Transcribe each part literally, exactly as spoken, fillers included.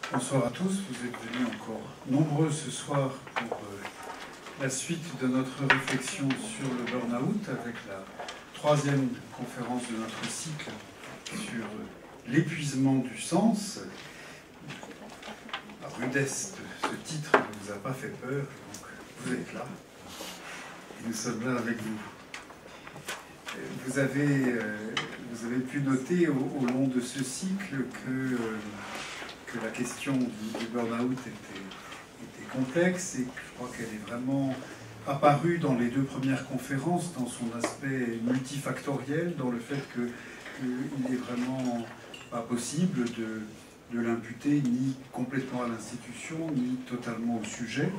Bonsoir à tous, vous êtes venus encore nombreux ce soir pour euh, la suite de notre réflexion sur le burn-out avec la troisième conférence de notre cycle sur euh, l'épuisement du sens. La rudesse de ce titre ne vous a pas fait peur, donc vous êtes là et nous sommes là avec vous. Vous avez, euh, vous avez pu noter au, au long de ce cycle que euh, que la question du, du burn-out était, était complexe et que je crois qu'elle est vraiment apparue dans les deux premières conférences, dans son aspect multifactoriel, dans le fait qu'il n'est vraiment pas possible de, de l'imputer ni complètement à l'institution, ni totalement au sujet.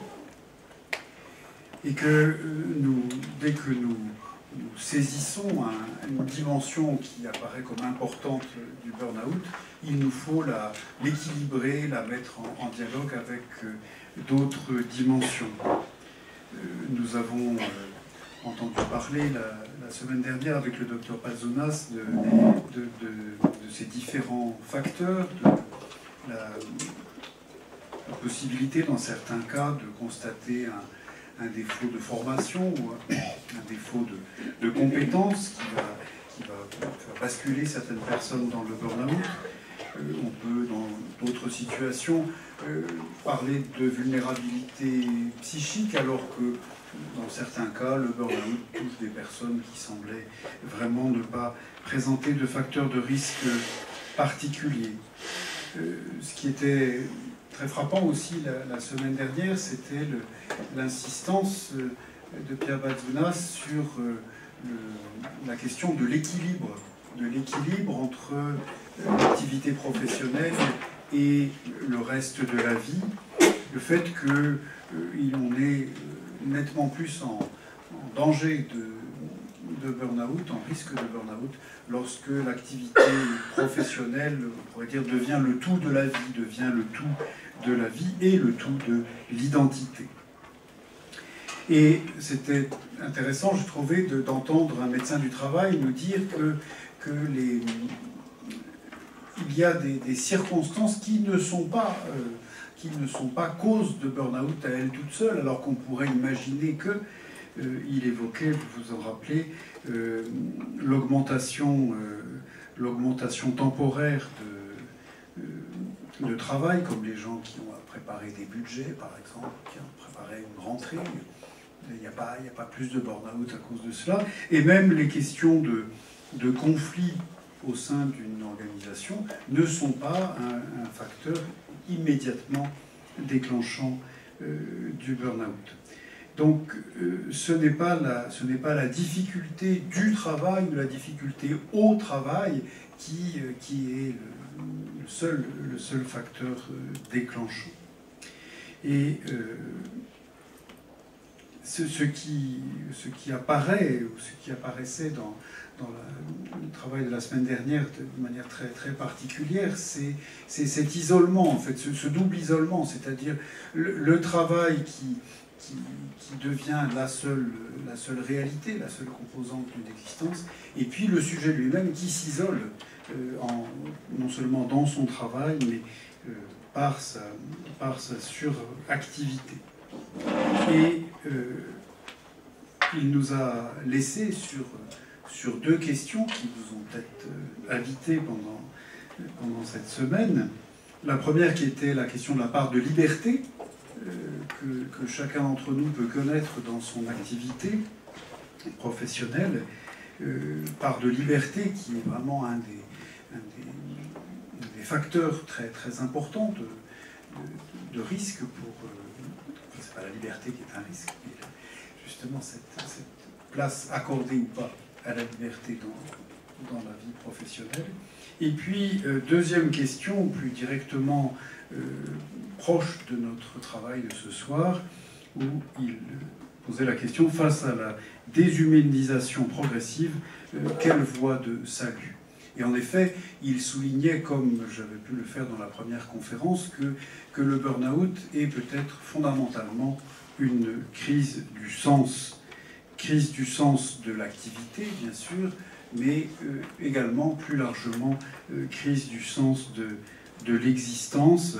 Et que nous, dès que nous, nous saisissons un, une dimension qui apparaît comme importante du burn-out, il nous faut l'équilibrer, la, la mettre en, en dialogue avec euh, d'autres dimensions. Euh, nous avons euh, entendu parler la, la semaine dernière avec le docteur Pazounas de, de, de, de ces différents facteurs, de la, la possibilité dans certains cas de constater un, un défaut de formation ou un, un défaut de, de compétences qui va, qui va faire basculer certaines personnes dans le burn-out. Euh, on peut, dans d'autres situations, euh, parler de vulnérabilité psychique, alors que, dans certains cas, le burn-out touche des personnes qui semblaient vraiment ne pas présenter de facteurs de risque particuliers. Euh, ce qui était très frappant aussi la, la semaine dernière, c'était l'insistance de Pierre Pazounas sur euh, le, la question de l'équilibre, de l'équilibre entre l'activité professionnelle et le reste de la vie, le fait qu'on euh, est nettement plus en, en danger de, de burn-out, en risque de burn-out, lorsque l'activité professionnelle, on pourrait dire, devient le tout de la vie, devient le tout de la vie et le tout de l'identité. Et c'était intéressant, je trouvais, d'entendre un médecin du travail nous dire que, que les... il y a des, des circonstances qui ne sont pas, euh, qui ne sont pas cause de burn-out à elles toutes seules, alors qu'on pourrait imaginer que, euh, il évoquait, vous vous en rappelez, euh, l'augmentation euh, l'augmentation temporaire de, euh, de travail, comme les gens qui ont préparé des budgets, par exemple, qui ont préparé une rentrée. Il n'y a pas, il n'y a pas plus de burn-out à cause de cela. Et même les questions de, de conflits au sein d'une organisation ne sont pas un, un facteur immédiatement déclenchant euh, du burn-out. Donc euh, ce n'est pas la, ce n'est pas la difficulté du travail ou la difficulté au travail qui, euh, qui est le, le, seul, le seul facteur euh, déclenchant. Et euh, ce, ce, qui, ce qui apparaît, ou ce qui apparaissait dans dans la, le travail de la semaine dernière de manière très, très particulière, c'est cet isolement, en fait, ce, ce double isolement, c'est-à-dire le, le travail qui, qui, qui devient la seule, la seule réalité, la seule composante d'une existence, et puis le sujet lui-même qui s'isole, euh, non seulement dans son travail, mais euh, par, sa, par sa suractivité. Et euh, il nous a laissé sur... sur deux questions qui vous ont peut-être habité pendant, pendant cette semaine. La première qui était la question de la part de liberté euh, que, que chacun d'entre nous peut connaître dans son activité professionnelle, euh, part de liberté qui est vraiment un des, un des, un des facteurs très, très importants de, de, de risque pour... Euh, enfin, c'est pas la liberté qui est un risque, mais justement cette, cette place accordée ou pas à la liberté dans, dans la vie professionnelle. Et puis, euh, deuxième question, plus directement euh, proche de notre travail de ce soir, où il posait la question, face à la déshumanisation progressive, euh, quelle voie de salut? Et en effet, il soulignait, comme j'avais pu le faire dans la première conférence, que, que le burn-out est peut-être fondamentalement une crise du sens. Crise du sens de l'activité, bien sûr, mais euh, également, plus largement, euh, crise du sens de, de l'existence,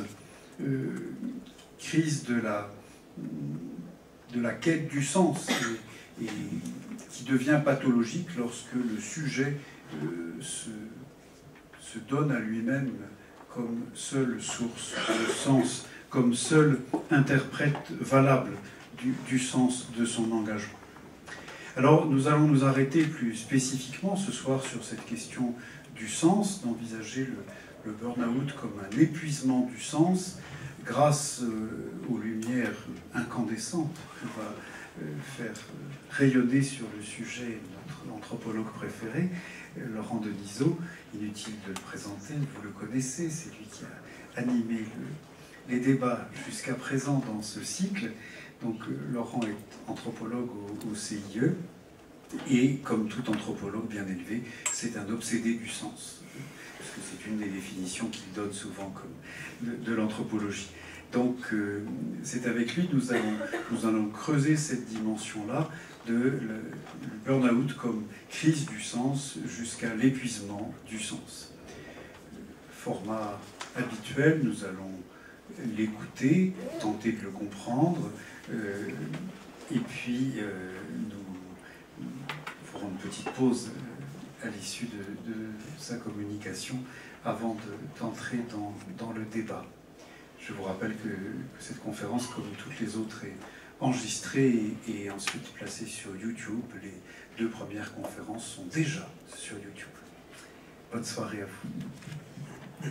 euh, crise de la, de la quête du sens, et, et qui devient pathologique lorsque le sujet euh, se, se donne à lui-même comme seule source de sens, comme seul interprète valable du, du sens de son engagement. Alors nous allons nous arrêter plus spécifiquement ce soir sur cette question du sens, d'envisager le, le burn-out comme un épuisement du sens grâce euh, aux lumières incandescentes que va euh, faire euh, rayonner sur le sujet notre anthropologue préféré, euh, Laurent Denisot. Inutile de le présenter, vous le connaissez, c'est lui qui a animé le, les débats jusqu'à présent dans ce cycle. Donc euh, Laurent est anthropologue au, au C I E, et comme tout anthropologue bien élevé, c'est un obsédé du sens, parce que c'est une des définitions qu'il donne souvent comme de, de l'anthropologie. Donc euh, c'est avec lui que nous allons, nous allons creuser cette dimension-là de le, le burn-out comme crise du sens jusqu'à l'épuisement du sens. Format habituel, nous allons l'écouter, tenter de le comprendre, euh, et puis euh, nous, nous ferons une petite pause à l'issue de, de sa communication avant d'entrer de, dans, dans le débat. Je vous rappelle que, que cette conférence, comme toutes les autres, est enregistrée et, et ensuite placée sur YouTube. Les deux premières conférences sont déjà sur YouTube. Bonne soirée à vous.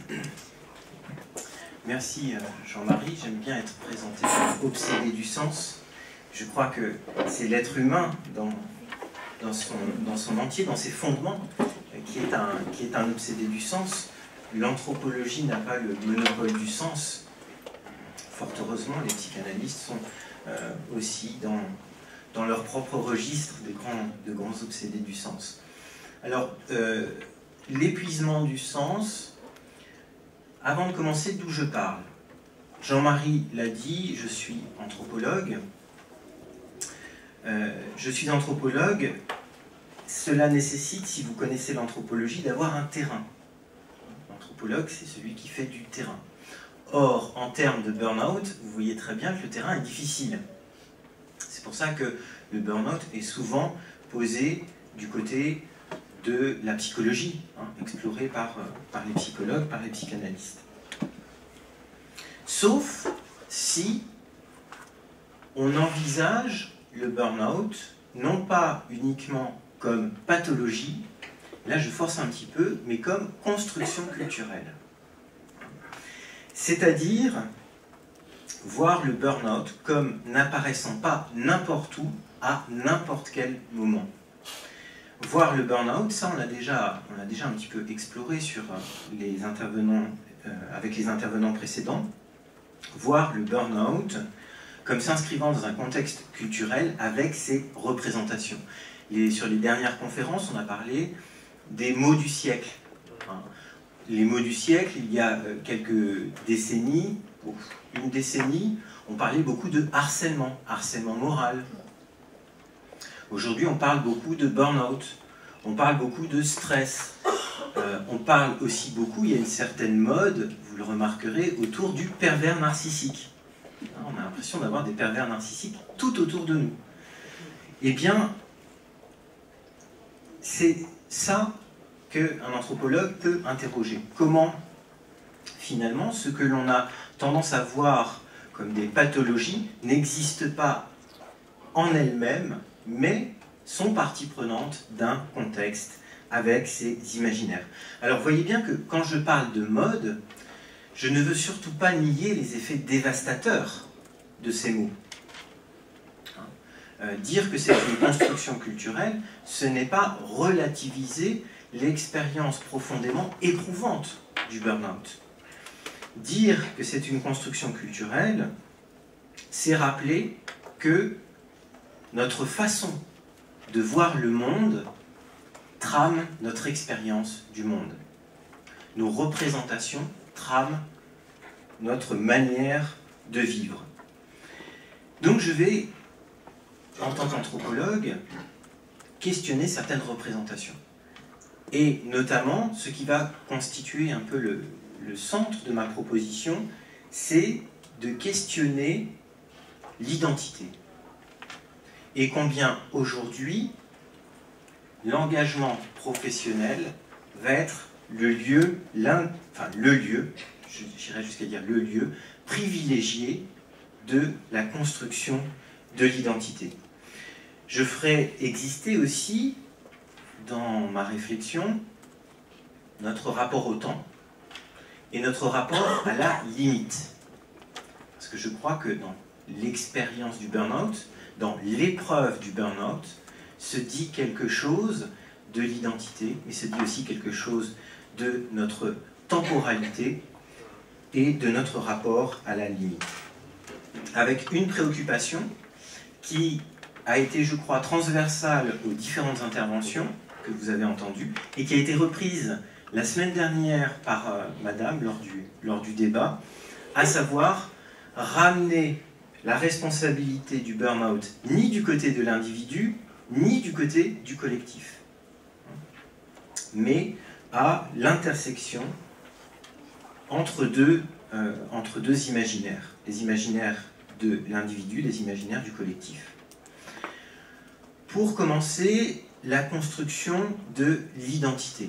Merci Jean-Marie, j'aime bien être présenté comme obsédé du sens. Je crois que c'est l'être humain dans, dans, son, dans son entier, dans ses fondements, qui est un, qui est un obsédé du sens. L'anthropologie n'a pas le monopole du sens. Fort heureusement, les psychanalystes sont euh, aussi dans, dans leur propre registre de grands, de grands obsédés du sens. Alors, euh, l'épuisement du sens, avant de commencer, d'où je parle. Jean-Marie l'a dit, je suis anthropologue. Euh, je suis anthropologue. Cela nécessite, si vous connaissez l'anthropologie, d'avoir un terrain. L'anthropologue, c'est celui qui fait du terrain. Or, en termes de burn-out, vous voyez très bien que le terrain est difficile. C'est pour ça que le burn-out est souvent posé du côté de la psychologie, hein, explorée par, par les psychologues, par les psychanalystes. Sauf si on envisage le burn-out non pas uniquement comme pathologie, là je force un petit peu, mais comme construction culturelle. C'est-à-dire voir le burn-out comme n'apparaissant pas n'importe où, à n'importe quel moment. Voir le burn-out, ça on l'a déjà, on l'a déjà un petit peu exploré sur les intervenants, euh, avec les intervenants précédents. Voir le burn-out comme s'inscrivant dans un contexte culturel avec ses représentations. Les, sur les dernières conférences, on a parlé des mots du siècle. Hein. Les mots du siècle, il y a quelques décennies, une décennie, on parlait beaucoup de harcèlement, harcèlement moral. Aujourd'hui, on parle beaucoup de burn-out, on parle beaucoup de stress, euh, on parle aussi beaucoup, il y a une certaine mode, vous le remarquerez, autour du pervers narcissique. On a l'impression d'avoir des pervers narcissiques tout autour de nous. Eh bien, c'est ça qu'un anthropologue peut interroger. Comment, finalement, ce que l'on a tendance à voir comme des pathologies n'existe pas en elles-mêmes, mais sont partie prenante d'un contexte avec ses imaginaires. Alors, vous voyez bien que quand je parle de mode, je ne veux surtout pas nier les effets dévastateurs de ces mots. Hein euh, dire que c'est une construction culturelle, ce n'est pas relativiser l'expérience profondément éprouvante du burn-out. Dire que c'est une construction culturelle, c'est rappeler que notre façon de voir le monde trame notre expérience du monde. Nos représentations trament notre manière de vivre. Donc je vais, en tant qu'anthropologue, questionner certaines représentations. Et notamment, ce qui va constituer un peu le, le centre de ma proposition, c'est de questionner l'identité. Et combien aujourd'hui, l'engagement professionnel va être le lieu, l'un, enfin le lieu, j'irais jusqu'à dire le lieu, privilégié de la construction de l'identité. Je ferai exister aussi, dans ma réflexion, notre rapport au temps et notre rapport à la limite. Parce que je crois que dans l'expérience du burn-out, dans l'épreuve du burn-out, se dit quelque chose de l'identité, mais se dit aussi quelque chose de notre temporalité et de notre rapport à la limite. Avec une préoccupation qui a été, je crois, transversale aux différentes interventions que vous avez entendues et qui a été reprise la semaine dernière par euh, Madame lors du, lors du débat, à savoir ramener la responsabilité du burn-out ni du côté de l'individu, ni du côté du collectif, mais à l'intersection entre deux, euh, entre deux imaginaires, les imaginaires de l'individu, les imaginaires du collectif. Pour commencer, la construction de l'identité.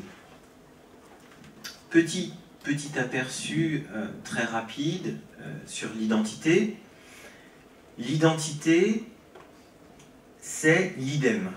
Petit, petit aperçu euh, très rapide euh, sur l'identité. L'identité, c'est l'idem.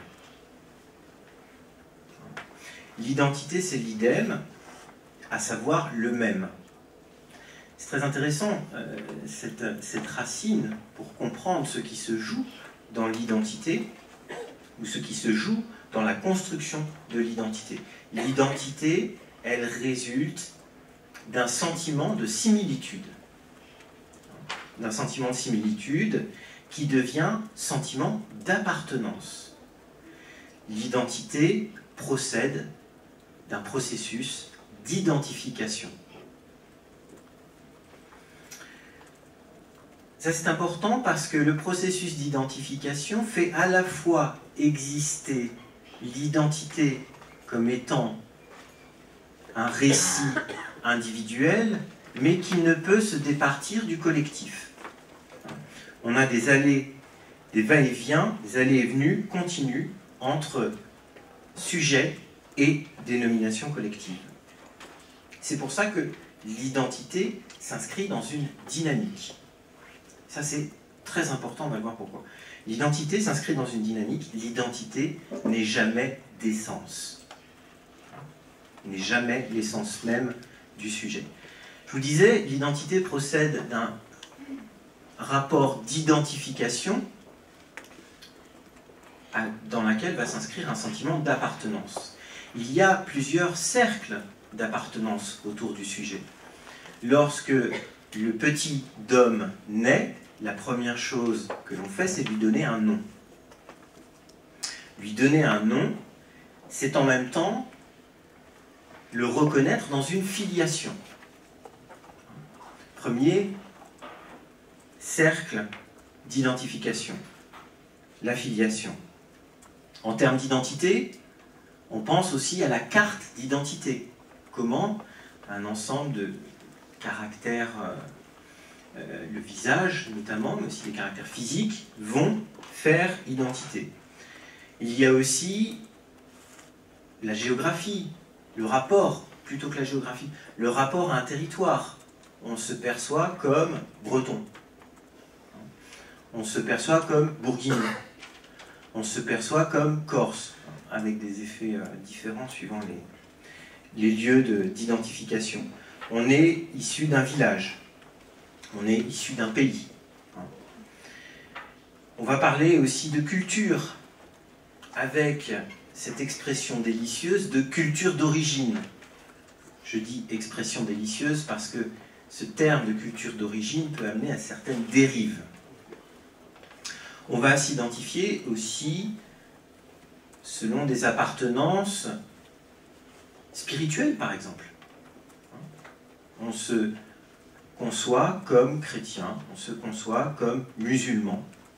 L'identité, c'est l'idem, à savoir le même. C'est très intéressant, euh, cette, cette racine, pour comprendre ce qui se joue dans l'identité, ou ce qui se joue dans la construction de l'identité. L'identité, elle résulte d'un sentiment de similitude. D'un sentiment de similitude qui devient sentiment d'appartenance. L'identité procède d'un processus d'identification. Ça, c'est important parce que le processus d'identification fait à la fois exister l'identité comme étant un récit individuel, mais qui ne peut se départir du collectif. On a des allées, des va-et-vient, des allées et venues continues entre sujet et dénomination collective. C'est pour ça que l'identité s'inscrit dans une dynamique. Ça, c'est très important, on va voir pourquoi. L'identité s'inscrit dans une dynamique. L'identité n'est jamais d'essence. N'est jamais l'essence même du sujet. Je vous disais, l'identité procède d'un rapport d'identification dans lequel va s'inscrire un sentiment d'appartenance. Il y a plusieurs cercles d'appartenance autour du sujet. Lorsque le petit Dom naît, la première chose que l'on fait, c'est lui donner un nom. Lui donner un nom, c'est en même temps le reconnaître dans une filiation. Premier cercle d'identification, la filiation. En termes d'identité, on pense aussi à la carte d'identité. Comment un ensemble de caractères, euh, euh, le visage notamment, mais aussi les caractères physiques, vont faire identité. Il y a aussi la géographie, le rapport, plutôt que la géographie, le rapport à un territoire. On se perçoit comme breton. On se perçoit comme bourguignon. On se perçoit comme corse, avec des effets euh, différents suivant les, les lieux d'identification. On est issu d'un village. On est issu d'un pays. On va parler aussi de culture, avec cette expression délicieuse de culture d'origine. Je dis expression délicieuse parce que ce terme de culture d'origine peut amener à certaines dérives. On va s'identifier aussi selon des appartenances spirituelles, par exemple. On se conçoit comme chrétien, on se conçoit comme musulman.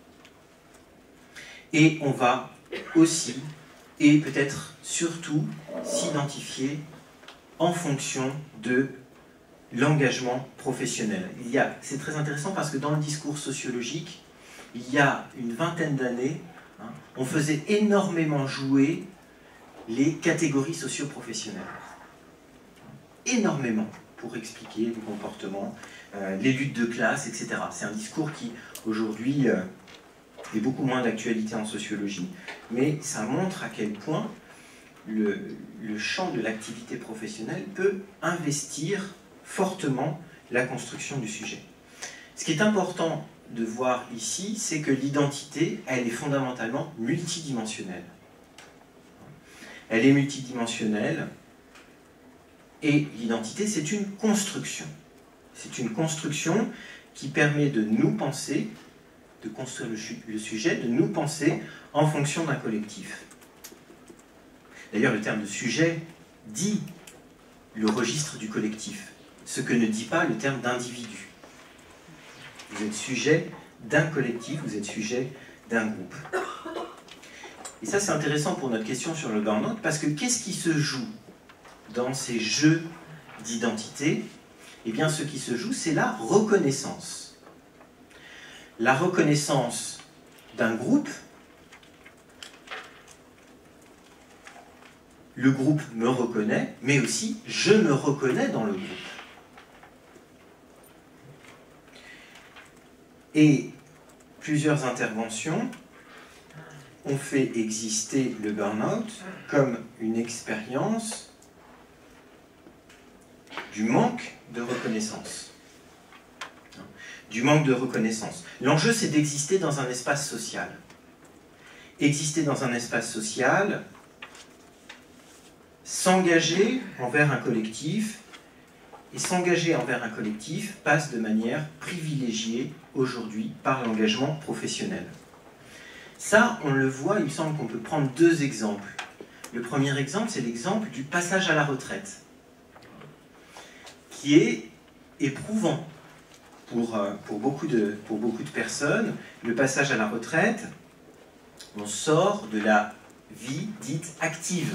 Et on va aussi, et peut-être surtout, s'identifier en fonction de l'engagement professionnel. Il y a, c'est très intéressant parce que dans le discours sociologique, il y a une vingtaine d'années, hein, on faisait énormément jouer les catégories socio-professionnelles. Énormément, pour expliquer les comportements, euh, les luttes de classe, et cetera. C'est un discours qui, aujourd'hui, euh, est beaucoup moins d'actualité en sociologie, mais ça montre à quel point le, le champ de l'activité professionnelle peut investir fortement la construction du sujet. Ce qui est important de voir ici, c'est que l'identité, elle est fondamentalement multidimensionnelle. Elle est multidimensionnelle et l'identité, c'est une construction. C'est une construction qui permet de nous penser, de construire le, le sujet, de nous penser en fonction d'un collectif. D'ailleurs, le terme de sujet dit le registre du collectif, ce que ne dit pas le terme d'individu. Vous êtes sujet d'un collectif, vous êtes sujet d'un groupe. Et ça, c'est intéressant pour notre question sur le burn-out, parce que qu'est-ce qui se joue dans ces jeux d'identité? Eh bien, ce qui se joue, c'est la reconnaissance. La reconnaissance d'un groupe. Le groupe me reconnaît, mais aussi je me reconnais dans le groupe. Et plusieurs interventions ont fait exister le burn-out comme une expérience du manque de reconnaissance. Du manque de reconnaissance. L'enjeu, c'est d'exister dans un espace social. Exister dans un espace social, s'engager envers un collectif, et s'engager envers un collectif passe de manière privilégiée aujourd'hui par l'engagement professionnel. Ça, on le voit, il me semble qu'on peut prendre deux exemples. Le premier exemple, c'est l'exemple du passage à la retraite, qui est éprouvant pour, pour, beaucoup de, pour beaucoup de personnes. Le passage à la retraite, on sort de la vie dite active.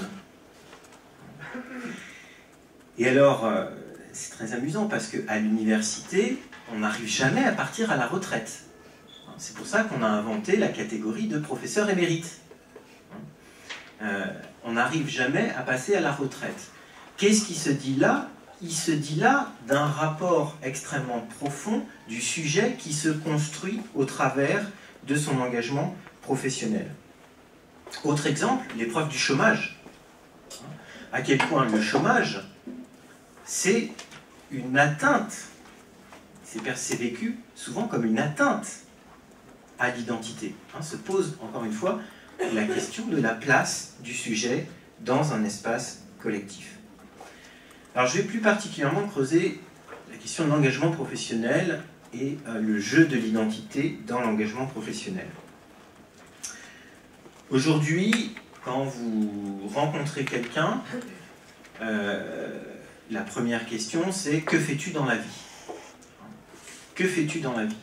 Et alors, euh, c'est très amusant parce qu'à l'université, on n'arrive jamais à partir à la retraite. C'est pour ça qu'on a inventé la catégorie de professeur émérite. Euh, on n'arrive jamais à passer à la retraite. Qu'est-ce qui se dit là? Il se dit là d'un rapport extrêmement profond du sujet qui se construit au travers de son engagement professionnel. Autre exemple, l'épreuve du chômage. À quel point le chômage, c'est une atteinte, c'est vécu souvent comme une atteinte à l'identité. Hein, se pose encore une fois la question de la place du sujet dans un espace collectif. Alors je vais plus particulièrement creuser la question de l'engagement professionnel et euh, le jeu de l'identité dans l'engagement professionnel. Aujourd'hui, quand vous rencontrez quelqu'un, euh, la première question c'est « Que fais-tu dans la vie ?» Que fais-tu dans la vie?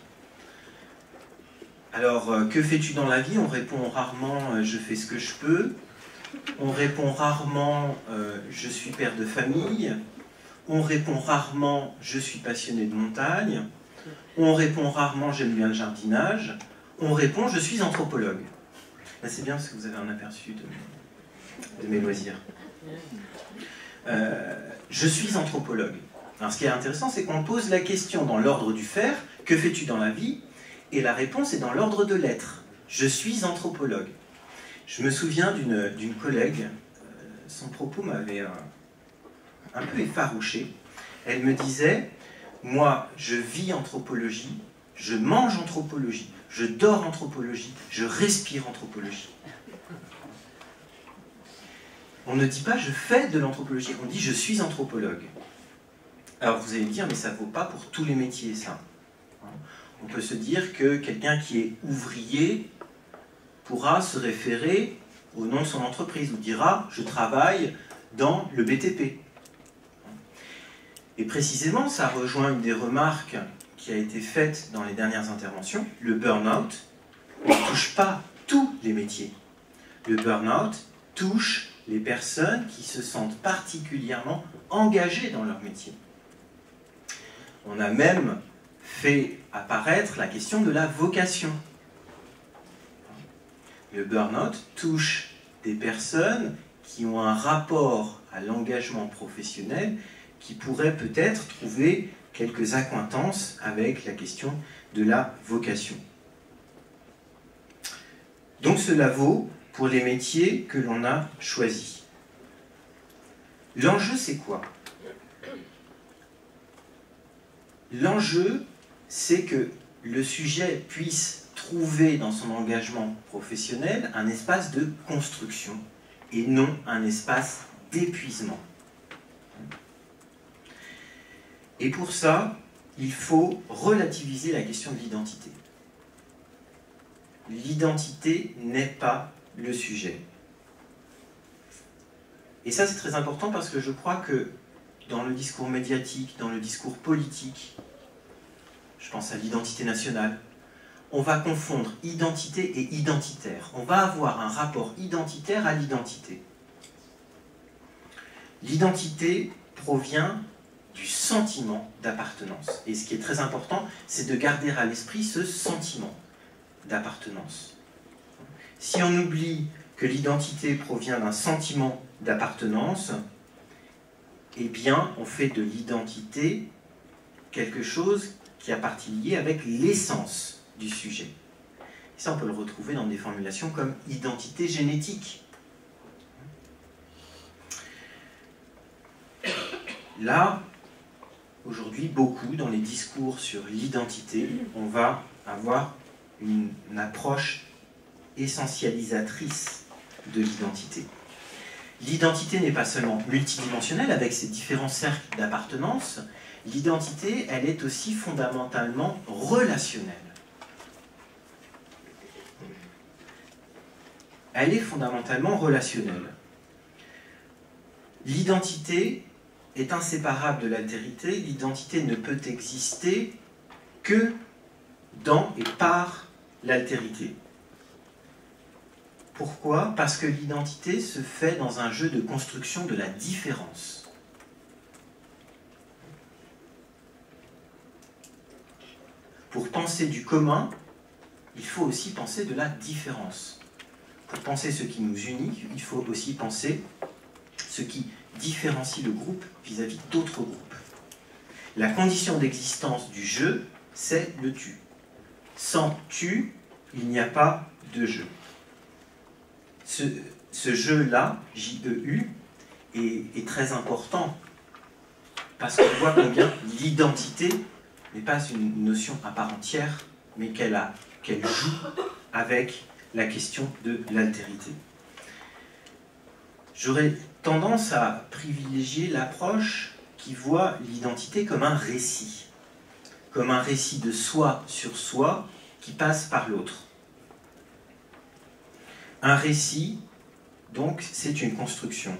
Alors, euh, que fais-tu dans la vie? On répond rarement euh, « Je fais ce que je peux ». On répond rarement euh, « Je suis père de famille ». On répond rarement « Je suis passionné de montagne ». On répond rarement « J'aime bien le jardinage ». On répond « Je suis anthropologue ». Là, c'est bien parce que vous avez un aperçu de, de mes loisirs. Euh, je suis anthropologue. Alors, ce qui est intéressant, c'est qu'on pose la question dans l'ordre du faire, que fais-tu dans la vie? Et la réponse est dans l'ordre de l'être. Je suis anthropologue. Je me souviens d'une d'une collègue, euh, son propos m'avait euh, un peu effarouché. Elle me disait, moi, je vis anthropologie, je mange anthropologie, je dors anthropologie, je respire anthropologie. On ne dit pas je fais de l'anthropologie, on dit je suis anthropologue. Alors vous allez me dire, mais ça ne vaut pas pour tous les métiers, ça. On peut se dire que quelqu'un qui est ouvrier pourra se référer au nom de son entreprise ou dira « je travaille dans le B T P ». Et précisément, ça rejoint une des remarques qui a été faite dans les dernières interventions. Le burn-out ne touche pas tous les métiers. Le burn-out touche les personnes qui se sentent particulièrement engagées dans leur métier. On a même fait apparaître la question de la vocation. Le burn-out touche des personnes qui ont un rapport à l'engagement professionnel qui pourrait peut-être trouver quelques accointances avec la question de la vocation. Donc cela vaut pour les métiers que l'on a choisis. L'enjeu, c'est quoi? L'enjeu, c'est que le sujet puisse trouver dans son engagement professionnel un espace de construction et non un espace d'épuisement. Et pour ça, il faut relativiser la question de l'identité. L'identité n'est pas le sujet. Et ça, c'est très important parce que je crois que dans le discours médiatique, dans le discours politique, je pense à l'identité nationale, on va confondre identité et identitaire. On va avoir un rapport identitaire à l'identité. L'identité provient du sentiment d'appartenance. Et ce qui est très important, c'est de garder à l'esprit ce sentiment d'appartenance. Si on oublie que l'identité provient d'un sentiment d'appartenance, eh bien, on fait de l'identité quelque chose qui a partie liée avec l'essence du sujet. Et ça, on peut le retrouver dans des formulations comme identité génétique. Là, aujourd'hui, beaucoup, dans les discours sur l'identité, on va avoir une, une approche essentialisatrice de l'identité. L'identité n'est pas seulement multidimensionnelle avec ses différents cercles d'appartenance, l'identité, elle est aussi fondamentalement relationnelle. Elle est fondamentalement relationnelle. L'identité est inséparable de l'altérité. L'identité ne peut exister que dans et par l'altérité. Pourquoi? Parce que l'identité se fait dans un jeu de construction de la différence. Pour penser du commun, il faut aussi penser de la différence. Pour penser ce qui nous unit, il faut aussi penser ce qui différencie le groupe vis-à-vis d'autres groupes. La condition d'existence du jeu, c'est le tu. Sans tu, il n'y a pas de jeu. Ce, ce jeu-là, J E U, est, est très important parce qu'on voit combien l'identité n'est pas une notion à part entière, mais qu'elle a, qu'elle joue avec la question de l'altérité. J'aurais tendance à privilégier l'approche qui voit l'identité comme un récit, comme un récit de soi sur soi qui passe par l'autre. Un récit, donc, c'est une construction.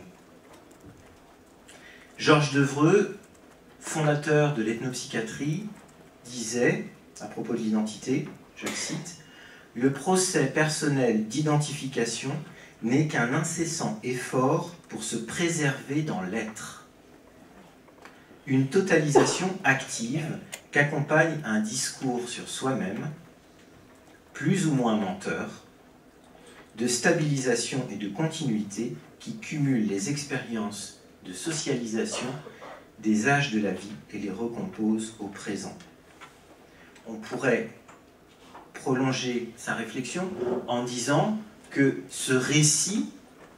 Georges Devreux, fondateur de l'ethnopsychiatrie, disait, à propos de l'identité, je le cite, « Le procès personnel d'identification n'est qu'un incessant effort pour se préserver dans l'être. Une totalisation active qu'accompagne un discours sur soi-même, plus ou moins menteur, de stabilisation et de continuité qui cumule les expériences de socialisation des âges de la vie et les recompose au présent. » On pourrait prolonger sa réflexion en disant que ce récit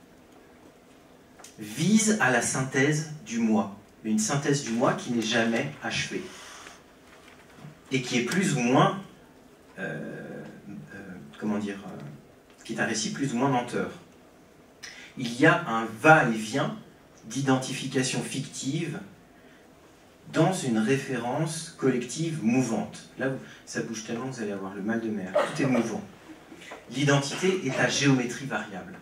vise à la synthèse du moi, mais une synthèse du moi qui n'est jamais achevée et qui est plus ou moins, euh, euh, comment dire, euh, qui est un récit plus ou moins menteur. Il y a un va-et-vient d'identification fictive dans une référence collective mouvante. Là, ça bouge tellement que vous allez avoir le mal de mer. Tout est mouvant. L'identité est à géométrie variable.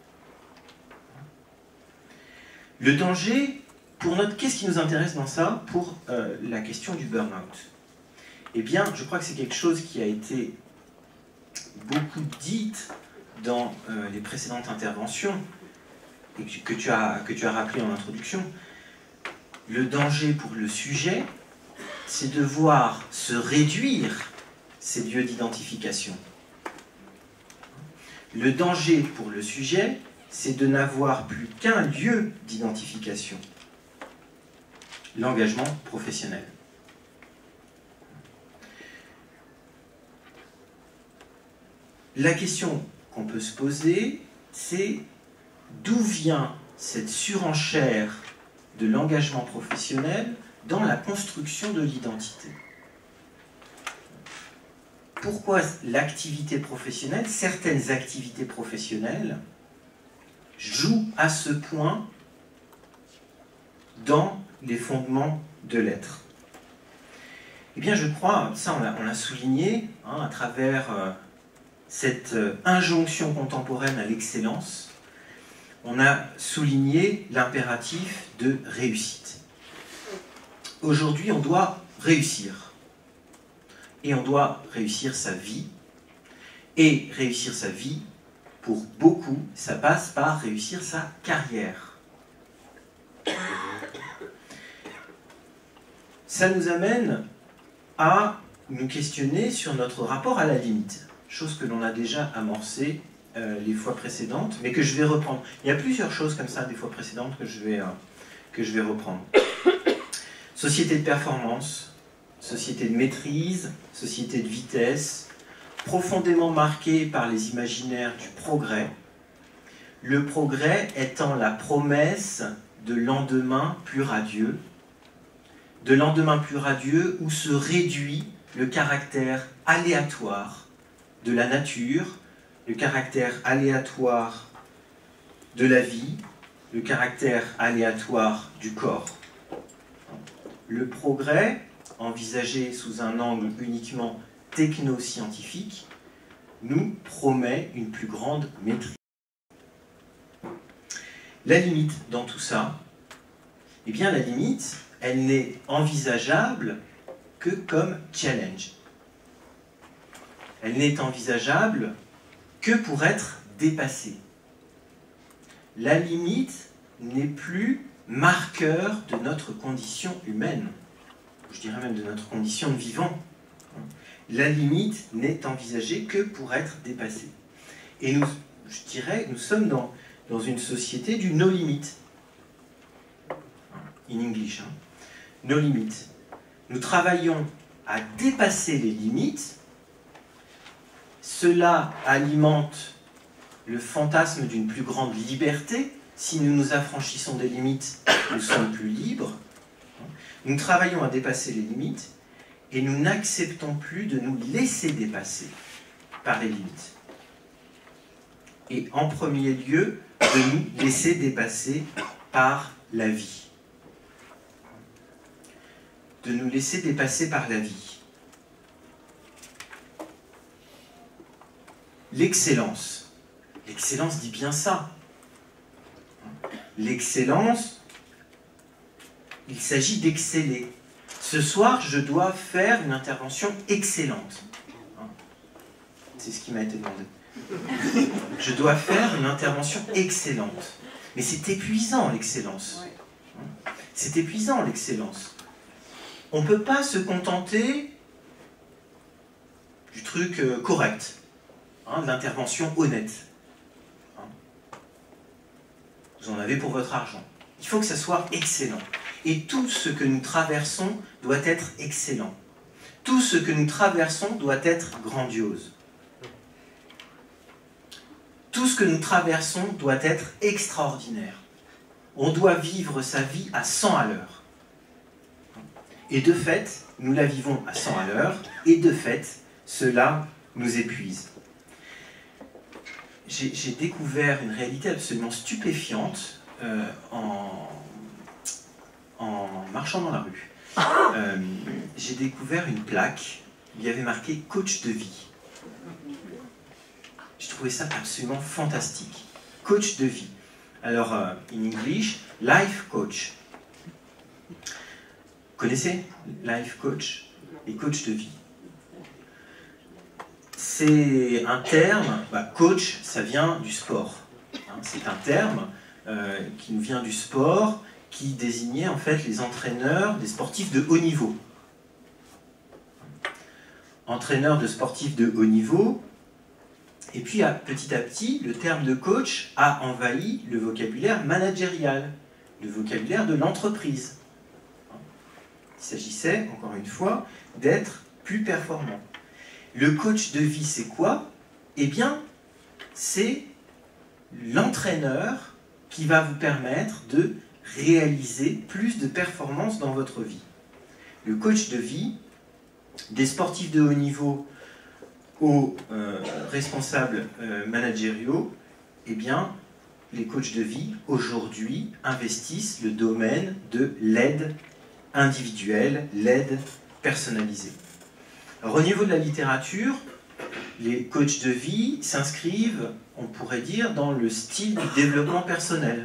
Le danger, pour notre... Qu'est-ce qui nous intéresse dans ça pour euh, la question du burn-out? Eh bien, je crois que c'est quelque chose qui a été beaucoup dite dans euh, les précédentes interventions et que tu as, que tu as rappelé en introduction. Le danger pour le sujet, c'est de voir se réduire ces lieux d'identification. Le danger pour le sujet, c'est de n'avoir plus qu'un lieu d'identification, l'engagement professionnel. La question qu'on peut se poser, c'est d'où vient cette surenchère de l'engagement professionnel dans la construction de l'identité. Pourquoi l'activité professionnelle, certaines activités professionnelles, jouent à ce point dans les fondements de l'être? Eh bien, je crois, ça on l'a on l'a souligné, hein, à travers euh, cette euh, injonction contemporaine à l'excellence, on a souligné l'impératif de réussite. Aujourd'hui, on doit réussir. Et on doit réussir sa vie. Et réussir sa vie, pour beaucoup, ça passe par réussir sa carrière. Ça nous amène à nous questionner sur notre rapport à la limite, chose que l'on a déjà amorcée euh, les fois précédentes, mais que je vais reprendre. Il y a plusieurs choses comme ça des fois précédentes que je vais, euh, que je vais reprendre. Société de performance, société de maîtrise, société de vitesse, profondément marquée par les imaginaires du progrès, le progrès étant la promesse de lendemain plus radieux, de lendemain plus radieux où se réduit le caractère aléatoire de la nature, le caractère aléatoire de la vie, le caractère aléatoire du corps. Le progrès, envisagé sous un angle uniquement techno-scientifique, nous promet une plus grande maîtrise. La limite dans tout ça, eh bien la limite, elle n'est envisageable que comme challenge. Elle n'est envisageable que pour être dépassée. La limite n'est plus marqueur de notre condition humaine, je dirais même de notre condition de vivant. La limite n'est envisagée que pour être dépassée. Et nous, je dirais, nous sommes dans, dans une société du no limit. In English, hein. No limit. Nous travaillons à dépasser les limites. Cela alimente le fantasme d'une plus grande liberté. Si nous nous affranchissons des limites, nous sommes plus libres. Nous travaillons à dépasser les limites et nous n'acceptons plus de nous laisser dépasser par les limites. Et en premier lieu, de nous laisser dépasser par la vie. De nous laisser dépasser par la vie. L'excellence. L'excellence dit bien ça. L'excellence, il s'agit d'exceller. Ce soir, je dois faire une intervention excellente. C'est ce qui m'a été demandé. Je dois faire une intervention excellente. Mais c'est épuisant, l'excellence. C'est épuisant, l'excellence. On ne peut pas se contenter du truc euh, correct, hein, de l'intervention honnête. Hein. Vous en avez pour votre argent. Il faut que ça soit excellent. Et tout ce que nous traversons doit être excellent. Tout ce que nous traversons doit être grandiose. Tout ce que nous traversons doit être extraordinaire. On doit vivre sa vie à cent à l'heure. Et de fait, nous la vivons à cent à l'heure, et de fait, cela nous épuise. J'ai, j'ai découvert une réalité absolument stupéfiante euh, en, en marchant dans la rue. Euh, j'ai découvert une plaque, il y avait marqué « coach de vie ». J'ai trouvé ça absolument fantastique. Coach de vie. Alors, euh, in English, life coach. Vous connaissez life coach et coach de vie? C'est un terme, bah, coach, ça vient du sport. Hein, c'est un terme euh, qui nous vient du sport, qui désignait en fait les entraîneurs des sportifs de haut niveau. entraîneur de sportifs de haut niveau. Et puis, à, petit à petit, le terme de coach a envahi le vocabulaire managérial, le vocabulaire de l'entreprise. Il s'agissait, encore une fois, d'être plus performant. Le coach de vie, c'est quoi? Eh bien, c'est l'entraîneur qui va vous permettre de réaliser plus de performances dans votre vie. Le coach de vie, des sportifs de haut niveau aux euh, responsables euh, managériaux, eh bien, les coachs de vie, aujourd'hui, investissent le domaine de l'aide individuelle, l'aide personnalisée. Alors, au niveau de la littérature, les coachs de vie s'inscrivent, on pourrait dire, dans le style du développement personnel.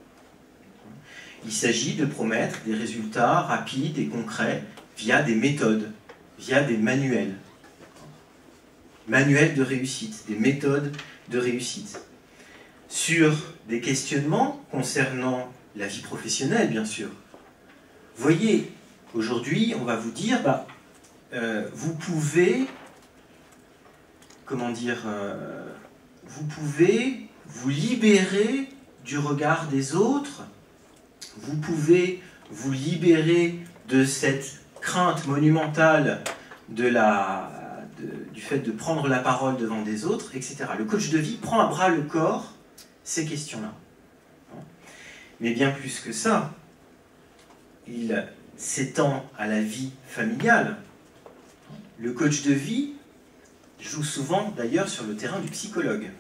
Il s'agit de promettre des résultats rapides et concrets via des méthodes, via des manuels. Manuels de réussite, des méthodes de réussite. Sur des questionnements concernant la vie professionnelle, bien sûr. Voyez, aujourd'hui, on va vous dire, bah, euh, vous pouvez, comment dire, euh, vous pouvez vous libérer du regard des autres, vous pouvez vous libérer de cette crainte monumentale de la, de, du fait de prendre la parole devant des autres, et cetera. Le coach de vie prend à bras le corps ces questions-là. Mais bien plus que ça, il s'étend à la vie familiale. Le coach de vie joue souvent d'ailleurs sur le terrain du psychologue.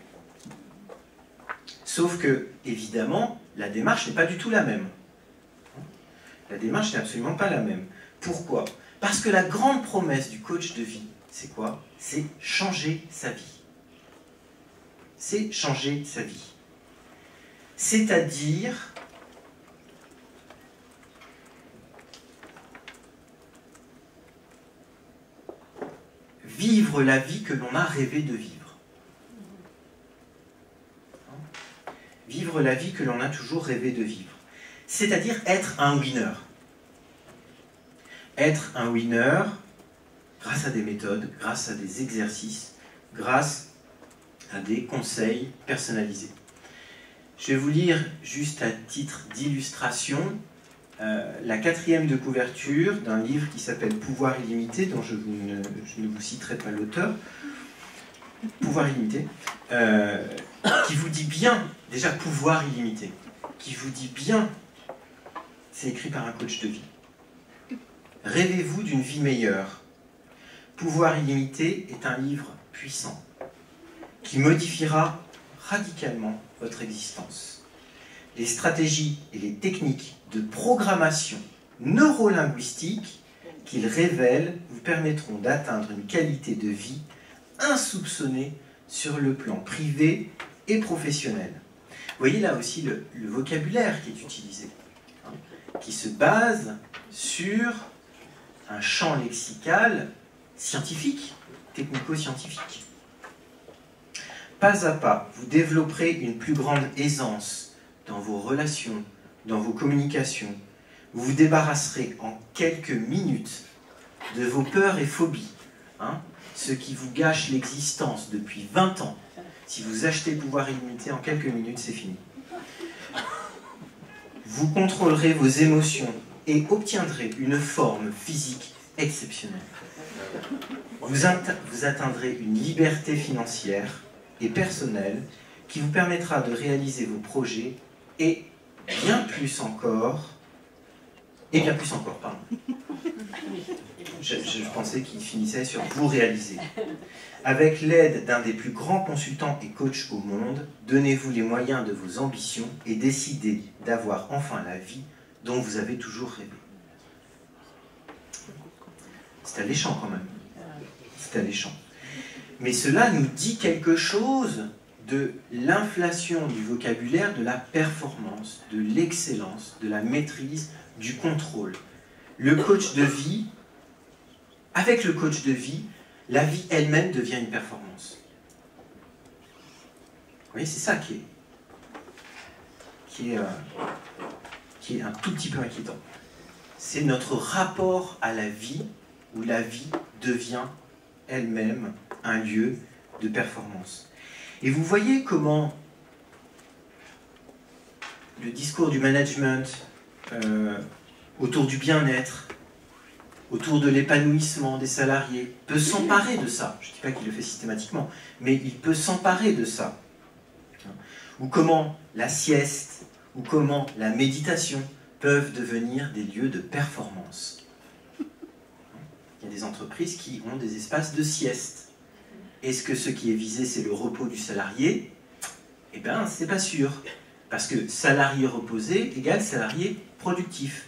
Sauf que, évidemment, la démarche n'est pas du tout la même. La démarche n'est absolument pas la même. Pourquoi? Parce que la grande promesse du coach de vie, c'est quoi? C'est changer sa vie. C'est changer sa vie. C'est-à-dire vivre la vie que l'on a rêvé de vivre. Vivre la vie que l'on a toujours rêvé de vivre. C'est-à-dire être un winner. Être un winner grâce à des méthodes, grâce à des exercices, grâce à des conseils personnalisés. Je vais vous lire, juste à titre d'illustration, euh, la quatrième de couverture d'un livre qui s'appelle Pouvoir illimité, dont je, vous ne, je ne vous citerai pas l'auteur. Pouvoir illimité, euh, qui vous dit bien, déjà pouvoir illimité, qui vous dit bien, c'est écrit par un coach de vie. Rêvez-vous d'une vie meilleure. Pouvoir illimité est un livre puissant qui modifiera radicalement votre existence. Les stratégies et les techniques de programmation neurolinguistique qu'il révèle vous permettront d'atteindre une qualité de vie insoupçonnée sur le plan privé et professionnel. Vous voyez là aussi le, le vocabulaire qui est utilisé, hein, qui se base sur un champ lexical scientifique, technico-scientifique. Pas à pas, vous développerez une plus grande aisance dans vos relations, dans vos communications. Vous vous débarrasserez en quelques minutes de vos peurs et phobies, hein, ce qui vous gâche l'existence depuis vingt ans. Si vous achetez Pouvoir illimité, en quelques minutes, c'est fini. Vous contrôlerez vos émotions et obtiendrez une forme physique exceptionnelle. Vous, vous atteindrez une liberté financière et personnelle qui vous permettra de réaliser vos projets et bien plus encore, et bien plus encore, pardon. Je, je pensais qu'il finissait sur vous réaliser. Avec l'aide d'un des plus grands consultants et coachs au monde, donnez-vous les moyens de vos ambitions et décidez d'avoir enfin la vie dont vous avez toujours rêvé. C'est alléchant quand même. C'est alléchant. Mais cela nous dit quelque chose de l'inflation du vocabulaire, de la performance, de l'excellence, de la maîtrise, du contrôle. Le coach de vie, avec le coach de vie, la vie elle-même devient une performance. Vous voyez, c'est ça qui est, qui est, euh, qui est un tout petit peu inquiétant. C'est notre rapport à la vie, où la vie devient elle-même un lieu de performance. Et vous voyez comment le discours du management euh, autour du bien-être, autour de l'épanouissement des salariés, peut s'emparer de ça. Je ne dis pas qu'il le fait systématiquement, mais il peut s'emparer de ça. Ou comment la sieste, ou comment la méditation peuvent devenir des lieux de performance. Il y a des entreprises qui ont des espaces de sieste. Est-ce que ce qui est visé, c'est le repos du salarié? Eh bien, c'est pas sûr. Parce que salarié reposé égale salarié productif.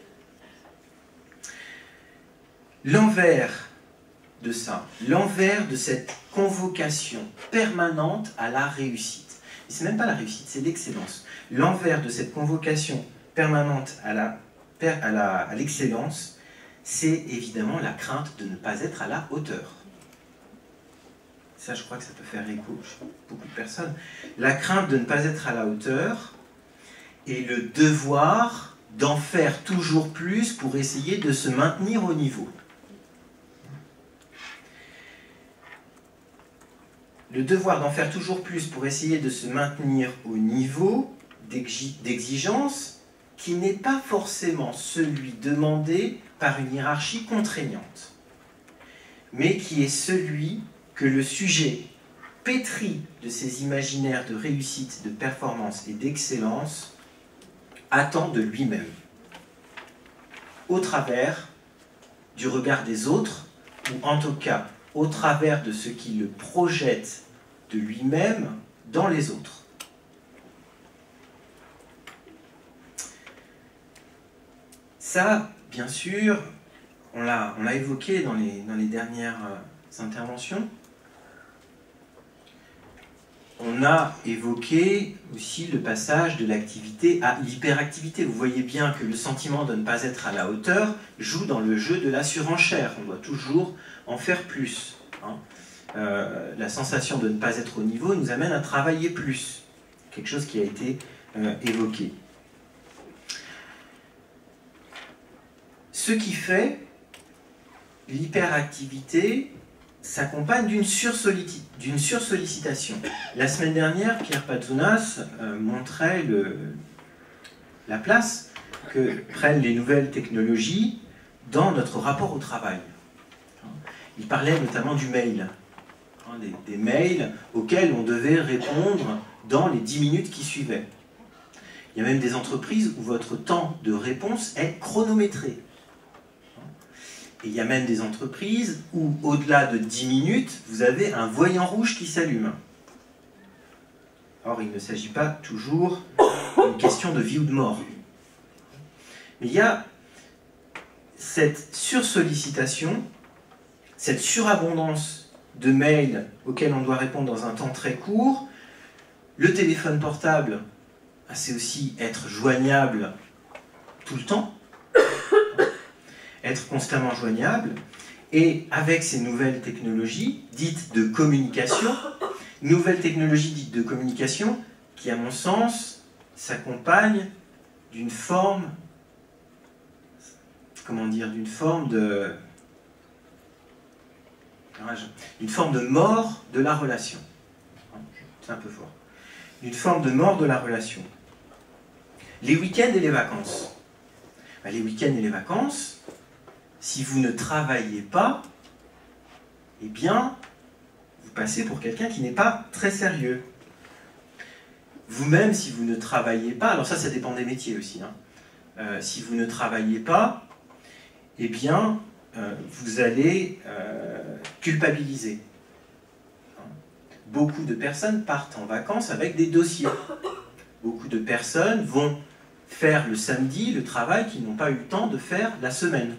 L'envers de ça, l'envers de cette convocation permanente à la réussite. Et c'est même pas la réussite, c'est l'excellence. L'envers de cette convocation permanente à la, à la, à l'excellence, c'est évidemment la crainte de ne pas être à la hauteur. Ça, je crois que ça peut faire écho chez beaucoup de personnes. La crainte de ne pas être à la hauteur et le devoir d'en faire toujours plus pour essayer de se maintenir au niveau. Le devoir d'en faire toujours plus pour essayer de se maintenir au niveau d'exigence qui n'est pas forcément celui demandé par une hiérarchie contraignante, mais qui est celui que le sujet, pétri de ses imaginaires de réussite, de performance et d'excellence, attend de lui-même, au travers du regard des autres, ou en tout cas au travers de ce qui le projette de lui-même dans les autres. Ça, bien sûr, on l'a on l'a évoqué dans les, dans les dernières interventions. On a évoqué aussi le passage de l'activité à l'hyperactivité. Vous voyez bien que le sentiment de ne pas être à la hauteur joue dans le jeu de la surenchère. On doit toujours en faire plus. Hein. Euh, la sensation de ne pas être au niveau nous amène à travailler plus. Quelque chose qui a été euh, évoqué. Ce qui fait l'hyperactivité s'accompagne d'une sursollicitation. La semaine dernière, Pierre Patzounas euh, montrait le, la place que prennent les nouvelles technologies dans notre rapport au travail. Il parlait notamment du mail, hein, des, des mails auxquels on devait répondre dans les dix minutes qui suivaient. Il y a même des entreprises où votre temps de réponse est chronométré. Et il y a même des entreprises où, au-delà de dix minutes, vous avez un voyant rouge qui s'allume. Or, il ne s'agit pas toujours d'une question de vie ou de mort. Mais il y a cette sursollicitation, cette surabondance de mails auxquels on doit répondre dans un temps très court. Le téléphone portable, c'est aussi être joignable tout le temps. Être constamment joignable, et avec ces nouvelles technologies dites de communication, nouvelles technologies dites de communication qui, à mon sens, s'accompagnent d'une forme, comment dire, d'une forme de, d'une forme de mort de la relation. C'est un peu fort. D'une forme de mort de la relation. Les week-ends et les vacances. Ben, les week-ends et les vacances, si vous ne travaillez pas, eh bien, vous passez pour quelqu'un qui n'est pas très sérieux. Vous-même, si vous ne travaillez pas, alors ça, ça dépend des métiers aussi, hein. Euh, si vous ne travaillez pas, eh bien, euh, vous allez euh, culpabiliser. Beaucoup de personnes partent en vacances avec des dossiers. Beaucoup de personnes vont faire le samedi le travail qu'ils n'ont pas eu le temps de faire la semaine.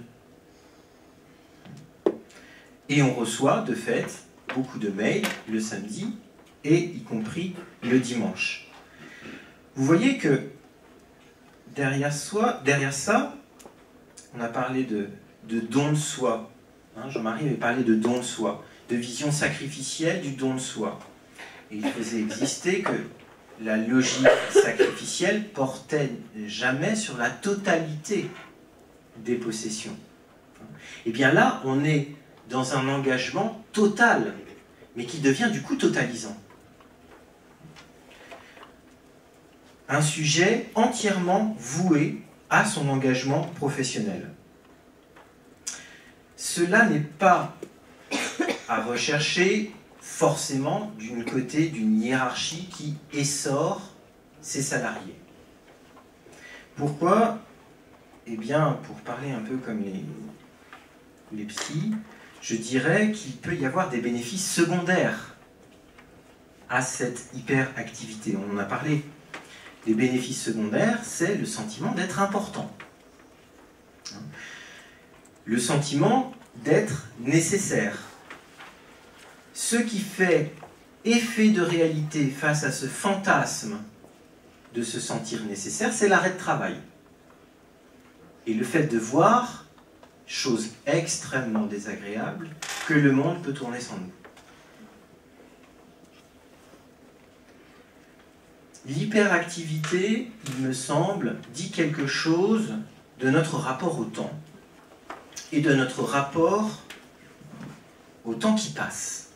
Et on reçoit, de fait, beaucoup de mails le samedi, et y compris le dimanche. Vous voyez que derrière, soi, derrière ça, on a parlé de, de don de soi. Hein, Jean-Marie avait parlé de don de soi, de vision sacrificielle du don de soi. Et il faisait exister que la logique sacrificielle portait jamais sur la totalité des possessions. Et bien là, on est dans un engagement total, mais qui devient du coup totalisant. Un sujet entièrement voué à son engagement professionnel. Cela n'est pas à rechercher forcément d'une côté d'une hiérarchie qui essore ses salariés. Pourquoi? Eh bien, pour parler un peu comme les, les psys, je dirais qu'il peut y avoir des bénéfices secondaires à cette hyperactivité. On en a parlé. Les bénéfices secondaires, c'est le sentiment d'être important. Le sentiment d'être nécessaire. Ce qui fait effet de réalité face à ce fantasme de se sentir nécessaire, c'est l'arrêt de travail. Et le fait de voir, chose extrêmement désagréable, que le monde peut tourner sans nous. L'hyperactivité, il me semble, dit quelque chose de notre rapport au temps et de notre rapport au temps qui passe.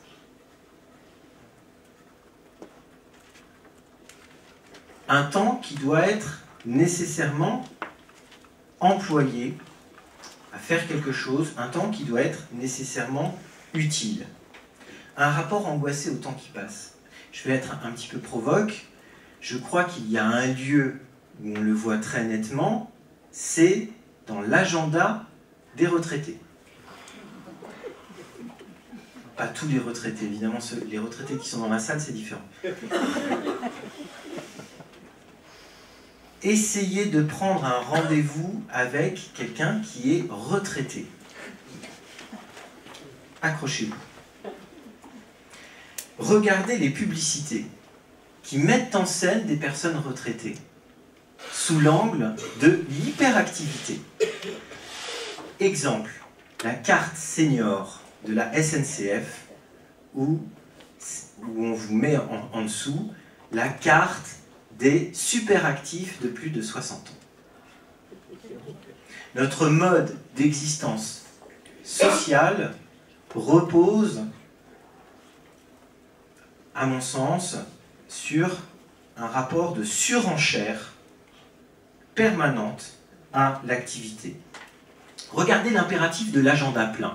Un temps qui doit être nécessairement employé à faire quelque chose, un temps qui doit être nécessairement utile. Un rapport angoissé au temps qui passe. Je vais être un petit peu provoque. Je crois qu'il y a un lieu où on le voit très nettement, c'est dans l'agenda des retraités. Pas tous les retraités, évidemment, ceux, les retraités qui sont dans la salle, c'est différent. Essayez de prendre un rendez-vous avec quelqu'un qui est retraité. Accrochez-vous. Regardez les publicités qui mettent en scène des personnes retraitées sous l'angle de l'hyperactivité. Exemple, la carte senior de la S N C F où, où on vous met en, en dessous la carte des superactifs de plus de soixante ans. Notre mode d'existence sociale repose, à mon sens, sur un rapport de surenchère permanente à l'activité. Regardez l'impératif de l'agenda plein.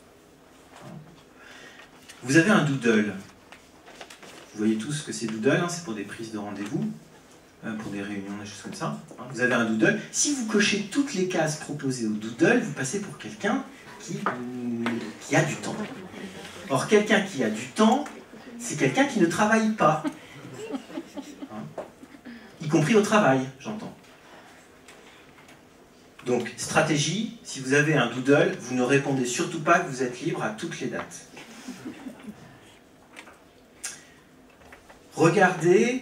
Vous avez un doodle. Vous voyez tous ce que c'est doodle, hein, c'est pour des prises de rendez-vous, euh, pour des réunions, des choses comme ça. Hein. Vous avez un doodle. Si vous cochez toutes les cases proposées au doodle, vous passez pour quelqu'un qui, qui a du temps. Or, quelqu'un qui a du temps, c'est quelqu'un qui ne travaille pas. Hein. Y compris au travail, j'entends. Donc, stratégie, si vous avez un doodle, vous ne répondez surtout pas que vous êtes libre à toutes les dates. Regardez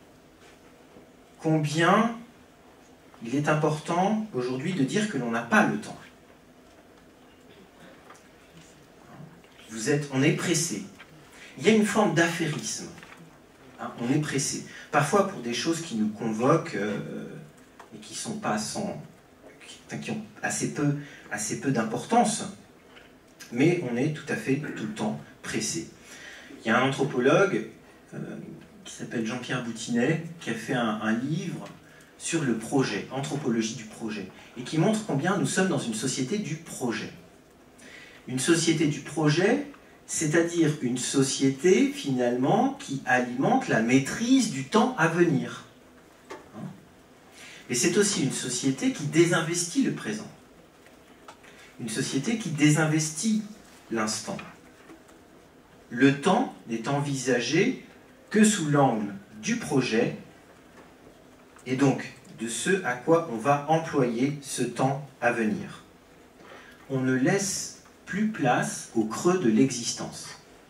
combien il est important aujourd'hui de dire que l'on n'a pas le temps. Vous êtes, on est pressé. Il y a une forme d'affairisme. Hein, on est pressé. Parfois pour des choses qui nous convoquent euh, et qui sont pas sans, qui, qui ont assez peu, assez peu d'importance, mais on est tout à fait tout le temps pressé. Il y a un anthropologue euh, qui s'appelle Jean-Pierre Boutinet, qui a fait un, un livre sur le projet, anthropologie du projet, et qui montre combien nous sommes dans une société du projet. Une société du projet, c'est-à-dire une société, finalement, qui alimente la maîtrise du temps à venir. Et c'est aussi une société qui désinvestit le présent. Une société qui désinvestit l'instant. Le temps n'est envisagé que sous l'angle du projet et donc de ce à quoi on va employer ce temps à venir. On ne laisse plus place au creux de l'existence.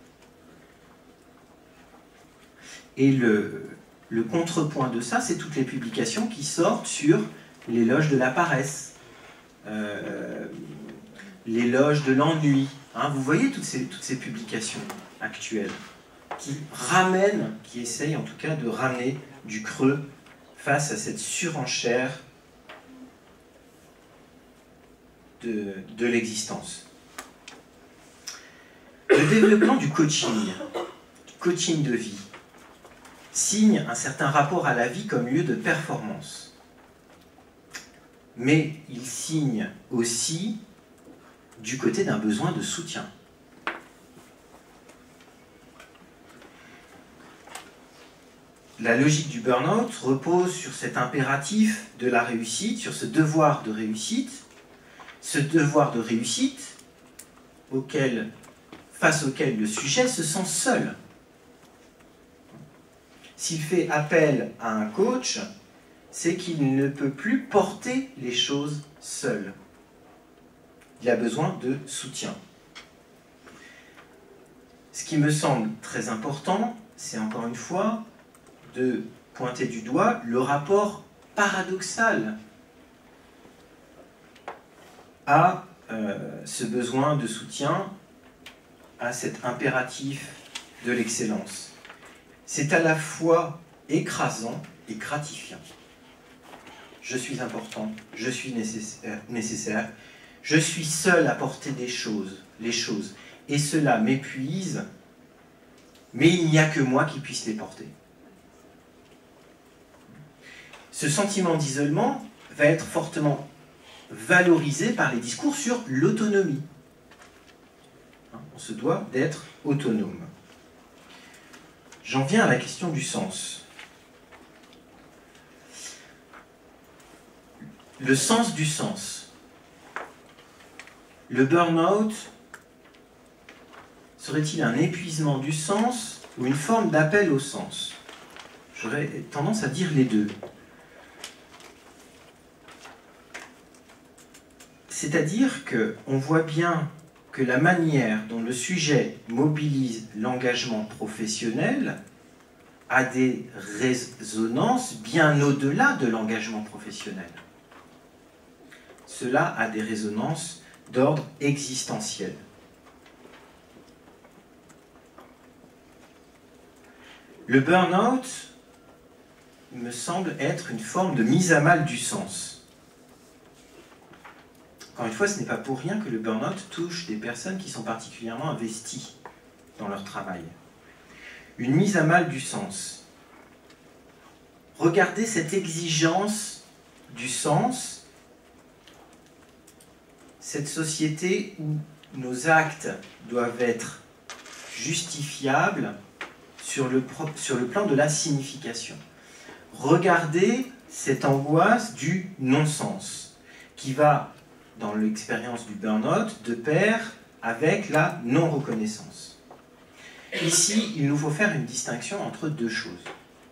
Et le, le contrepoint de ça, c'est toutes les publications qui sortent sur l'éloge de la paresse, euh, l'éloge de l'ennui. Hein, vous voyez toutes ces, toutes ces publications actuelles qui ramènent, qui essayent en tout cas de ramener du creux face à cette surenchère de, de l'existence. Le développement du coaching, du coaching de vie, signe un certain rapport à la vie comme lieu de performance. Mais il signe aussi du côté d'un besoin de soutien. La logique du burn-out repose sur cet impératif de la réussite, sur ce devoir de réussite, ce devoir de réussite auquel, face auquel le sujet se sent seul. S'il fait appel à un coach, c'est qu'il ne peut plus porter les choses seul. Il a besoin de soutien. Ce qui me semble très important, c'est encore une fois de pointer du doigt le rapport paradoxal à euh, ce besoin de soutien, à cet impératif de l'excellence. C'est à la fois écrasant et gratifiant. Je suis important, je suis nécessaire, nécessaire, je suis seul à porter des choses, les choses, et cela m'épuise, mais il n'y a que moi qui puisse les porter. Ce sentiment d'isolement va être fortement valorisé par les discours sur l'autonomie. On se doit d'être autonome. J'en viens à la question du sens. Le sens du sens. Le burn-out serait-il un épuisement du sens ou une forme d'appel au sens? J'aurais tendance à dire les deux. C'est-à-dire qu'on voit bien que la manière dont le sujet mobilise l'engagement professionnel a des résonances bien au-delà de l'engagement professionnel. Cela a des résonances d'ordre existentiel. Le burn-out me semble être une forme de mise à mal du sens. Encore une fois, ce n'est pas pour rien que le burn-out touche des personnes qui sont particulièrement investies dans leur travail. Une mise à mal du sens. Regardez cette exigence du sens, cette société où nos actes doivent être justifiables sur le, sur le plan de la signification. Regardez cette angoisse du non-sens qui va, dans l'expérience du burn-out, de pair avec la non-reconnaissance. Ici, il nous faut faire une distinction entre deux choses.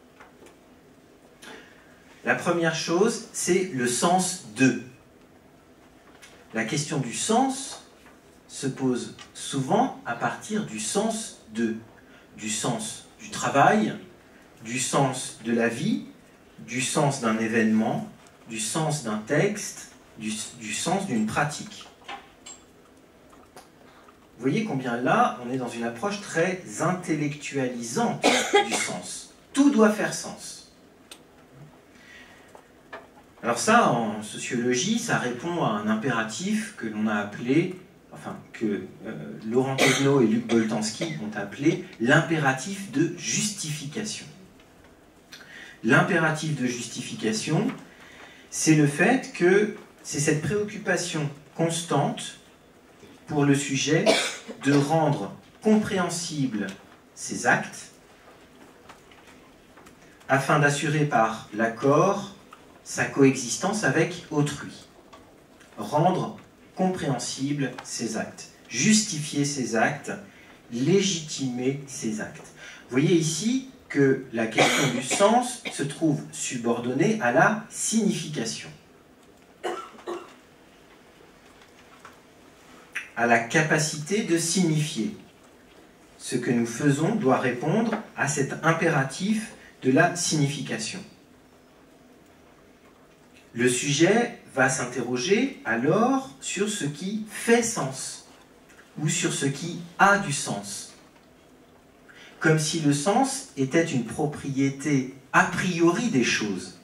La première chose, c'est le sens de. La question du sens se pose souvent à partir du sens de, du sens du travail, du sens de la vie, du sens d'un événement, du sens d'un texte, Du, du sens d'une pratique. Vous voyez combien là, on est dans une approche très intellectualisante du sens. Tout doit faire sens. Alors ça, en sociologie, ça répond à un impératif que l'on a appelé, enfin, que euh, Laurent Thévenot et Luc Boltanski ont appelé l'impératif de justification. L'impératif de justification, c'est le fait que c'est cette préoccupation constante pour le sujet de rendre compréhensibles ses actes afin d'assurer par l'accord sa coexistence avec autrui. Rendre compréhensibles ses actes, justifier ses actes, légitimer ses actes. Vous voyez ici que la question du sens se trouve subordonnée à la signification, à la capacité de signifier. Ce que nous faisons doit répondre à cet impératif de la signification. Le sujet va s'interroger alors sur ce qui fait sens ou sur ce qui a du sens. Comme si le sens était une propriété a priori des choses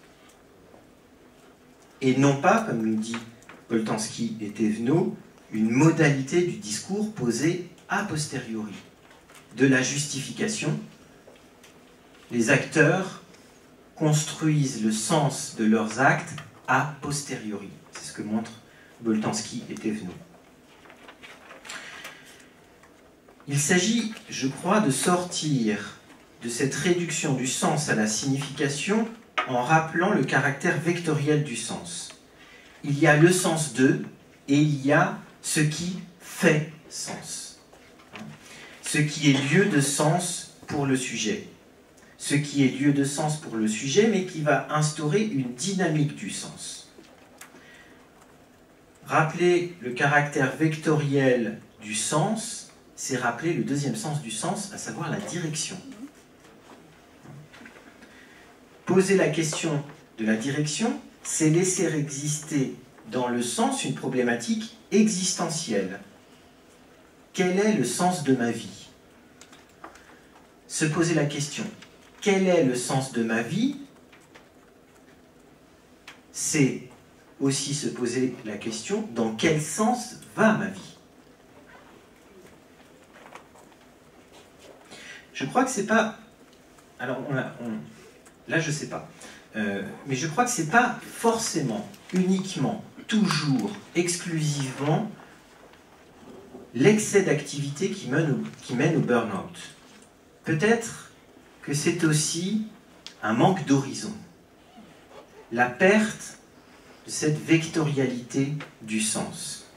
et non pas, comme nous dit Boltanski et Thévenot, une modalité du discours posée a posteriori de la justification. Les acteurs construisent le sens de leurs actes a posteriori. C'est ce que montre Boltanski et Thévenot. Il s'agit, je crois, de sortir de cette réduction du sens à la signification en rappelant le caractère vectoriel du sens. Il y a le sens de et il y a ce qui fait sens. Ce qui est lieu de sens pour le sujet. Ce qui est lieu de sens pour le sujet, mais qui va instaurer une dynamique du sens. Rappeler le caractère vectoriel du sens, c'est rappeler le deuxième sens du sens, à savoir la direction. Poser la question de la direction, c'est laisser exister dans le sens une problématique existentielle. Quel est le sens de ma vie? Se poser la question, quel est le sens de ma vie? C'est aussi se poser la question, dans quel sens va ma vie? Je crois que c'est pas... Alors, on a, on, là, je sais pas. Euh, mais je crois que c'est pas forcément, uniquement, toujours, exclusivement, l'excès d'activité qui mène au, qui mène au burn-out. Peut-être que c'est aussi un manque d'horizon. La perte de cette vectorialité du sens.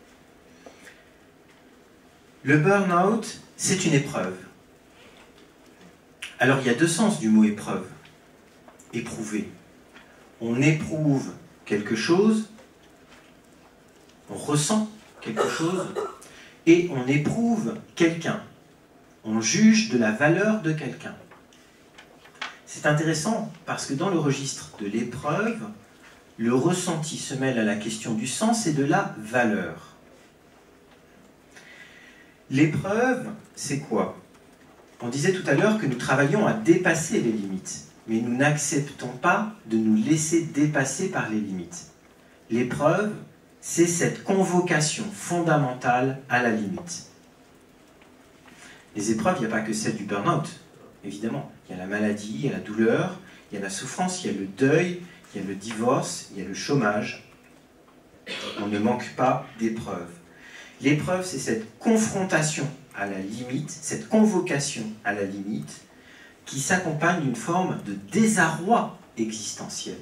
Le burn-out, c'est une épreuve. Alors, il y a deux sens du mot épreuve. Éprouver. On éprouve quelque chose, on ressent quelque chose, et on éprouve quelqu'un. On juge de la valeur de quelqu'un. C'est intéressant parce que dans le registre de l'épreuve, le ressenti se mêle à la question du sens et de la valeur. L'épreuve, c'est quoi? On disait tout à l'heure que nous travaillons à dépasser les limites, mais nous n'acceptons pas de nous laisser dépasser par les limites. L'épreuve, c'est cette convocation fondamentale à la limite. Les épreuves, il n'y a pas que celle du burn-out, évidemment. Il y a la maladie, il y a la douleur, il y a la souffrance, il y a le deuil, il y a le divorce, il y a le chômage. On ne manque pas d'épreuves. L'épreuve, c'est cette confrontation à la limite, cette convocation à la limite, qui s'accompagne d'une forme de désarroi existentiel.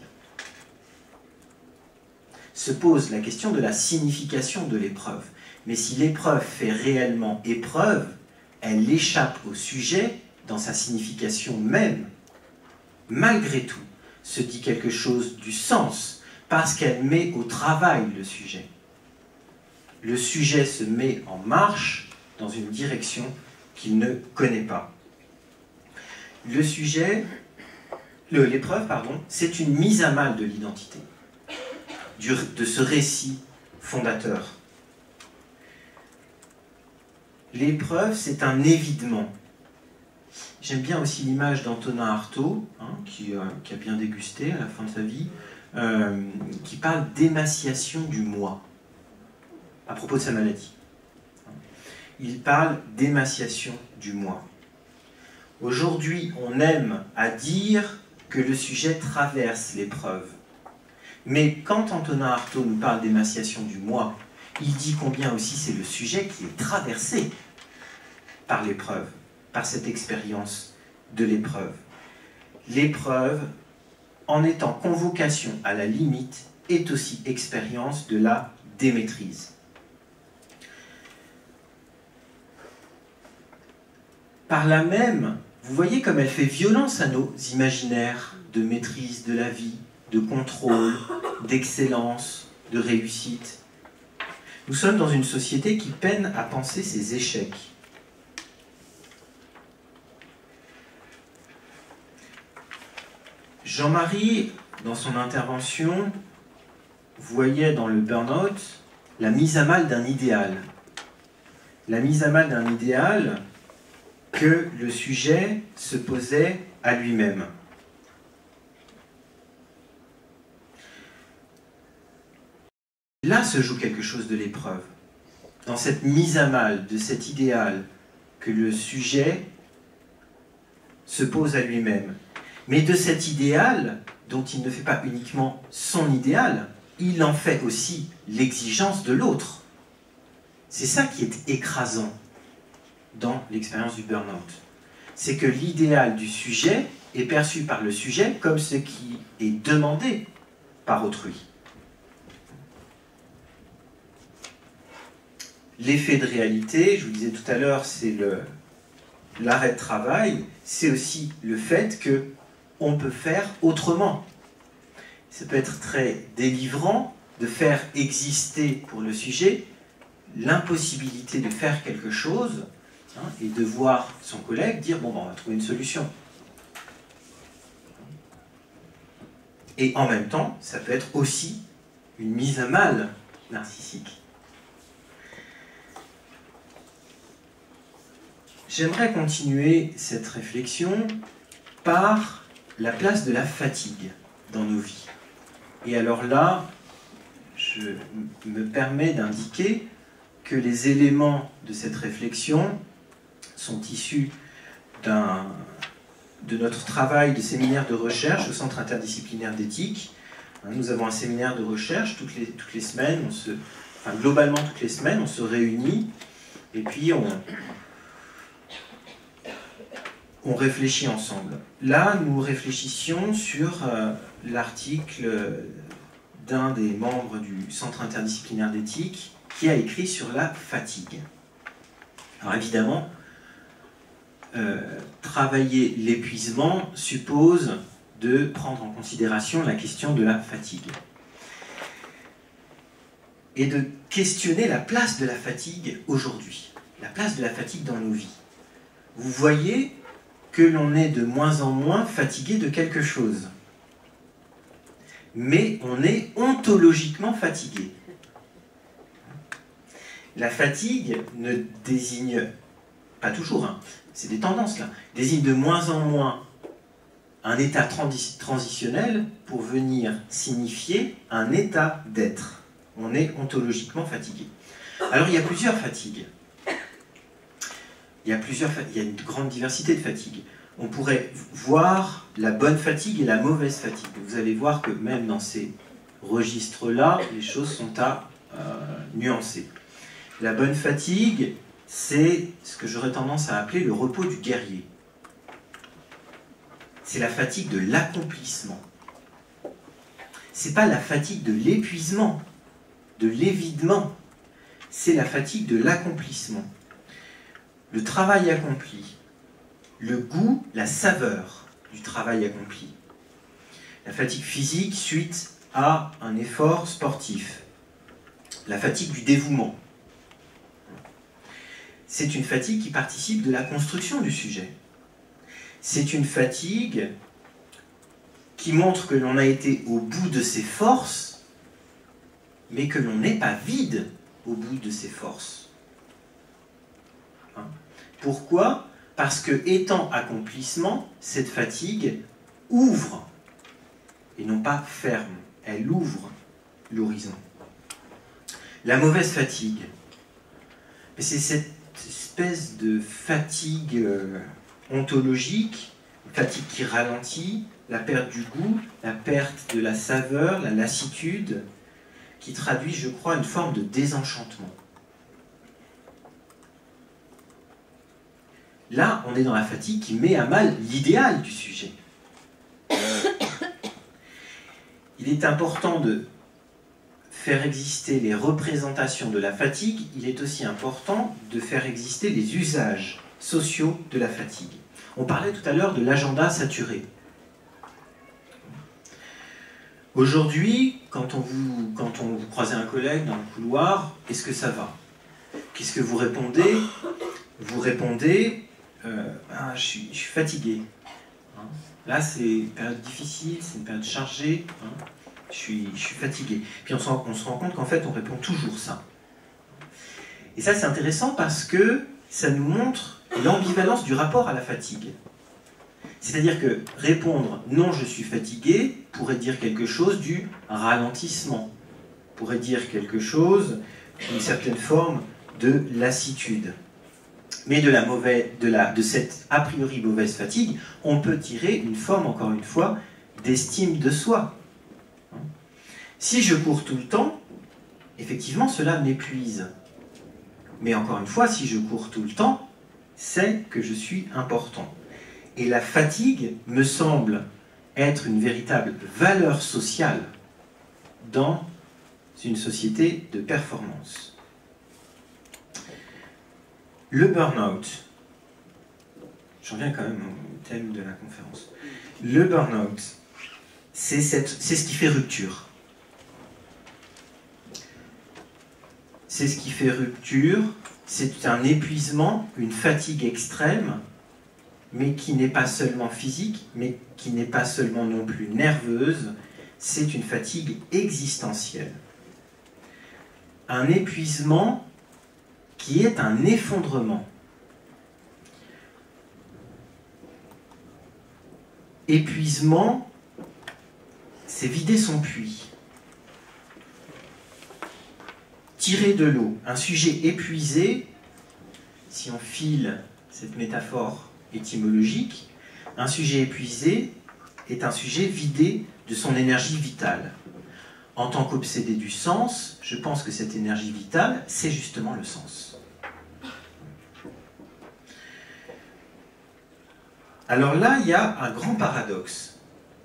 Se pose la question de la signification de l'épreuve. Mais si l'épreuve fait réellement épreuve, elle échappe au sujet dans sa signification même. Malgré tout, se dit quelque chose du sens, parce qu'elle met au travail le sujet. Le sujet se met en marche dans une direction qu'il ne connaît pas. Le sujet, l'épreuve, pardon, c'est une mise à mal de l'identité, de ce récit fondateur. L'épreuve, c'est un évidement. J'aime bien aussi l'image d'Antonin Artaud, hein, qui, euh, qui a bien dégusté à la fin de sa vie, euh, qui parle d'émaciation du moi, à propos de sa maladie. Il parle d'émaciation du moi. Aujourd'hui, on aime à dire que le sujet traverse l'épreuve. Mais quand Antonin Artaud nous parle d'émaciation du moi, il dit combien aussi c'est le sujet qui est traversé par l'épreuve, par cette expérience de l'épreuve. L'épreuve, en étant convocation à la limite, est aussi expérience de la démaîtrise. Par là même, vous voyez comme elle fait violence à nos imaginaires de maîtrise de la vie, de contrôle, d'excellence, de réussite. Nous sommes dans une société qui peine à penser ses échecs. Jean-Marie, dans son intervention, voyait dans le burn-out la mise à mal d'un idéal. La mise à mal d'un idéal que le sujet se posait à lui-même. Là se joue quelque chose de l'épreuve. dans cette mise à mal de cet idéal que le sujet se pose à lui-même, mais de cet idéal dont il ne fait pas uniquement son idéal, il en fait aussi l'exigence de l'autre. C'est ça qui est écrasant dans l'expérience du burn-out. C'est que l'idéal du sujet est perçu par le sujet comme ce qui est demandé par autrui. L'effet de réalité, je vous disais tout à l'heure, c'est l'arrêt de travail, c'est aussi le fait qu'on peut faire autrement. Ça peut être très délivrant de faire exister pour le sujet l'impossibilité de faire quelque chose, hein, et de voir son collègue dire « bon, ben, on va trouver une solution ». Et en même temps, ça peut être aussi une mise à mal narcissique. J'aimerais continuer cette réflexion par la place de la fatigue dans nos vies. Et alors là, je me permets d'indiquer que les éléments de cette réflexion sont issus d'un, de notre travail de séminaire de recherche au Centre interdisciplinaire d'éthique. Nous avons un séminaire de recherche toutes les, toutes les semaines, on se, enfin globalement toutes les semaines, on se réunit et puis on, on réfléchit ensemble. Là, nous réfléchissions sur euh, l'article d'un des membres du Centre interdisciplinaire d'éthique qui a écrit sur la fatigue. Alors évidemment, euh, travailler l'épuisement suppose de prendre en considération la question de la fatigue et de questionner la place de la fatigue aujourd'hui, la place de la fatigue dans nos vies. Vous voyez que l'on est de moins en moins fatigué de quelque chose, mais on est ontologiquement fatigué. La fatigue ne désigne, pas toujours, hein, c'est des tendances là, désigne de moins en moins un état transi transitionnel pour venir signifier un état d'être. On est ontologiquement fatigué. Alors il y a plusieurs fatigues. Il y a, plusieurs, il y a une grande diversité de fatigues. On pourrait voir la bonne fatigue et la mauvaise fatigue. Vous allez voir que même dans ces registres-là, les choses sont à euh, nuancer. La bonne fatigue, c'est ce que j'aurais tendance à appeler le repos du guerrier. C'est la fatigue de l'accomplissement. C'est pas la fatigue de l'épuisement, de l'évidement. C'est la fatigue de l'accomplissement. Le travail accompli, le goût, la saveur du travail accompli. La fatigue physique suite à un effort sportif. La fatigue du dévouement. C'est une fatigue qui participe de la construction du sujet. C'est une fatigue qui montre que l'on a été au bout de ses forces, mais que l'on n'est pas vide au bout de ses forces. Hein? Pourquoi ? Parce que, étant accomplissement, cette fatigue ouvre, et non pas ferme, elle ouvre l'horizon. La mauvaise fatigue, c'est cette espèce de fatigue euh, ontologique, fatigue qui ralentit, la perte du goût, la perte de la saveur, la lassitude, qui traduit, je crois, une forme de désenchantement. Là, on est dans la fatigue qui met à mal l'idéal du sujet. Il est important de faire exister les représentations de la fatigue, il est aussi important de faire exister les usages sociaux de la fatigue. On parlait tout à l'heure de l'agenda saturé. Aujourd'hui, quand on vous, quand on vous croisez un collègue dans le couloir, est-ce que ça va? Qu'est-ce que vous répondez? Vous répondez euh, ah, je, suis, je suis fatigué. Hein, là, c'est une période difficile, c'est une période chargée. Hein, je, suis, je suis fatigué. Puis on se rend, on se rend compte qu'en fait, on répond toujours ça. Et ça, c'est intéressant parce que ça nous montre l'ambivalence du rapport à la fatigue. C'est-à-dire que répondre « non, je suis fatigué » pourrait dire quelque chose du ralentissement, pourrait dire quelque chose d'une certaine forme de lassitude. Mais de, la mauvaise, de, la, de cette a priori mauvaise fatigue, on peut tirer une forme, encore une fois, d'estime de soi. Si je cours tout le temps, effectivement, cela m'épuise. Mais encore une fois, si je cours tout le temps, c'est que je suis important. Et la fatigue me semble être une véritable valeur sociale dans une société de performance. Le burn-out, j'en viens quand même au thème de la conférence. Le burn-out, c'est ce qui fait rupture. C'est ce qui fait rupture, c'est un épuisement, une fatigue extrême, mais qui n'est pas seulement physique, mais qui n'est pas seulement non plus nerveuse, c'est une fatigue existentielle. Un épuisement qui est un effondrement. Épuisement, c'est vider son puits. Tirer de l'eau. Un sujet épuisé, si on file cette métaphore étymologique, un sujet épuisé est un sujet vidé de son énergie vitale. En tant qu'obsédé du sens, je pense que cette énergie vitale, c'est justement le sens. Alors là, il y a un grand paradoxe.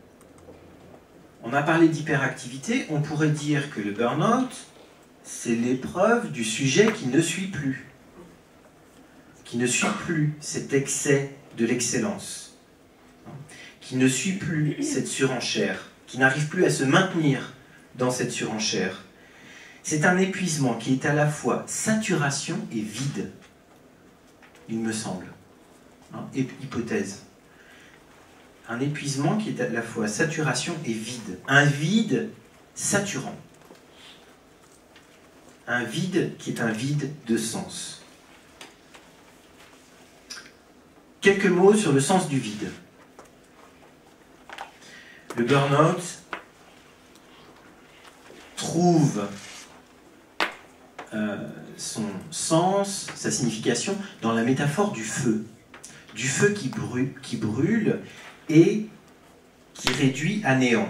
On a parlé d'hyperactivité, on pourrait dire que le burn-out, c'est l'épreuve du sujet qui ne suit plus. Qui ne suit plus cet excès de l'excellence. Qui ne suit plus cette surenchère. Qui n'arrive plus à se maintenir dans cette surenchère. C'est un épuisement qui est à la fois saturation et vide, il me semble. Hein, hypothèse. Un épuisement qui est à la fois saturation et vide. Un vide saturant. Un vide qui est un vide de sens. Quelques mots sur le sens du vide. Le burn-out trouve euh, son sens, sa signification dans la métaphore du feu. Du feu qui brûle, qui brûle et qui réduit à néant.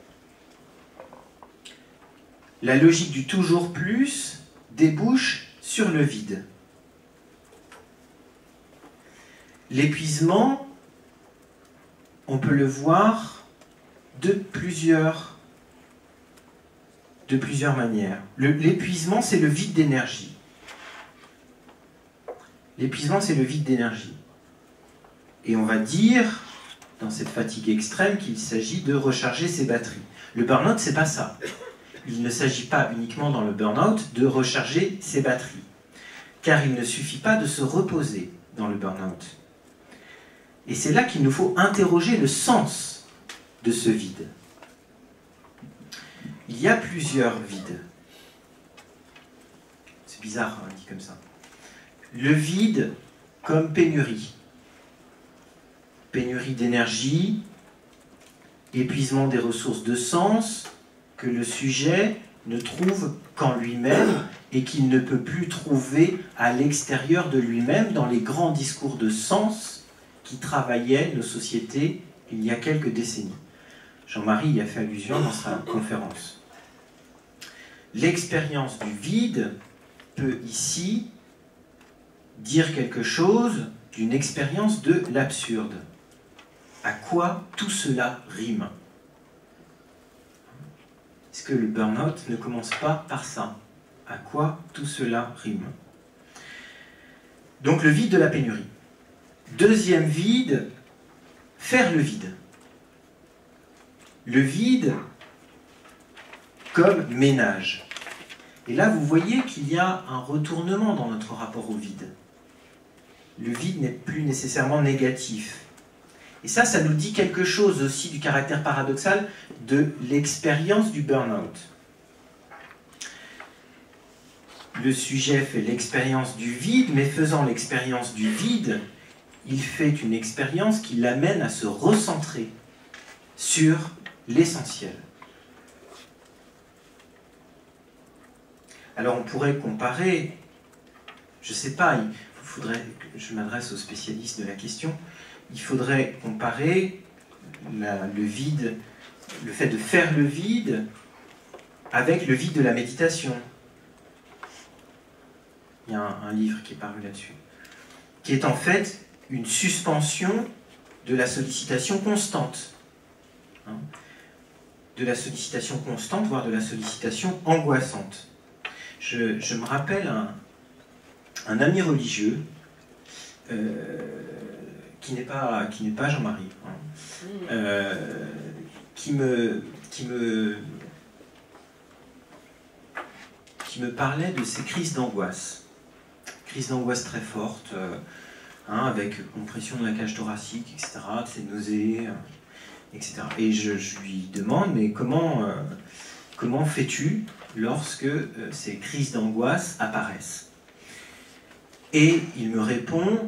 La logique du toujours plus débouche sur le vide. L'épuisement, on peut le voir de plusieurs, de plusieurs manières. L'épuisement, c'est le vide d'énergie. L'épuisement, c'est le vide d'énergie. Et on va dire, dans cette fatigue extrême, qu'il s'agit de recharger ses batteries. Le burn-out, c'est pas ça. Il ne s'agit pas uniquement dans le burn-out de recharger ses batteries. Car il ne suffit pas de se reposer dans le burn-out. Et c'est là qu'il nous faut interroger le sens de ce vide. Il y a plusieurs vides. C'est bizarre, hein, dit comme ça. Le vide comme pénurie. Pénurie d'énergie, épuisement des ressources de sens que le sujet ne trouve qu'en lui-même et qu'il ne peut plus trouver à l'extérieur de lui-même dans les grands discours de sens qui travaillaient nos sociétés il y a quelques décennies. Jean-Marie y a fait allusion dans sa conférence. L'expérience du vide peut ici dire quelque chose d'une expérience de l'absurde. À quoi tout cela rime? Est-ce que le burn-out ne commence pas par ça? À quoi tout cela rime? Donc le vide de la pénurie. Deuxième vide, faire le vide. Le vide comme ménage. Et là, vous voyez qu'il y a un retournement dans notre rapport au vide. Le vide n'est plus nécessairement négatif. Et ça, ça nous dit quelque chose aussi du caractère paradoxal de l'expérience du burn-out. Le sujet fait l'expérience du vide, mais faisant l'expérience du vide, il fait une expérience qui l'amène à se recentrer sur l'essentiel. Alors on pourrait comparer je ne sais pas, il faudrait, je m'adresse aux spécialistes de la question, il faudrait comparer la, le vide, le fait de faire le vide avec le vide de la méditation. Il y a un, un livre qui est paru là-dessus, qui est en fait une suspension de la sollicitation constante. Hein, de la sollicitation constante, voire de la sollicitation angoissante. Je, je me rappelle un, un ami religieux euh, qui n'est pas, qui n'est pas Jean-Marie, hein, euh, qui me, qui me, qui me parlait de ces crises d'angoisse, crises d'angoisse très fortes, euh, hein, avec compression de la cage thoracique, et cetera, de ces nausées, et cetera. Et je, je lui demande, mais comment, euh, comment fais-tu lorsque euh, ces crises d'angoisse apparaissent? Et il me répond,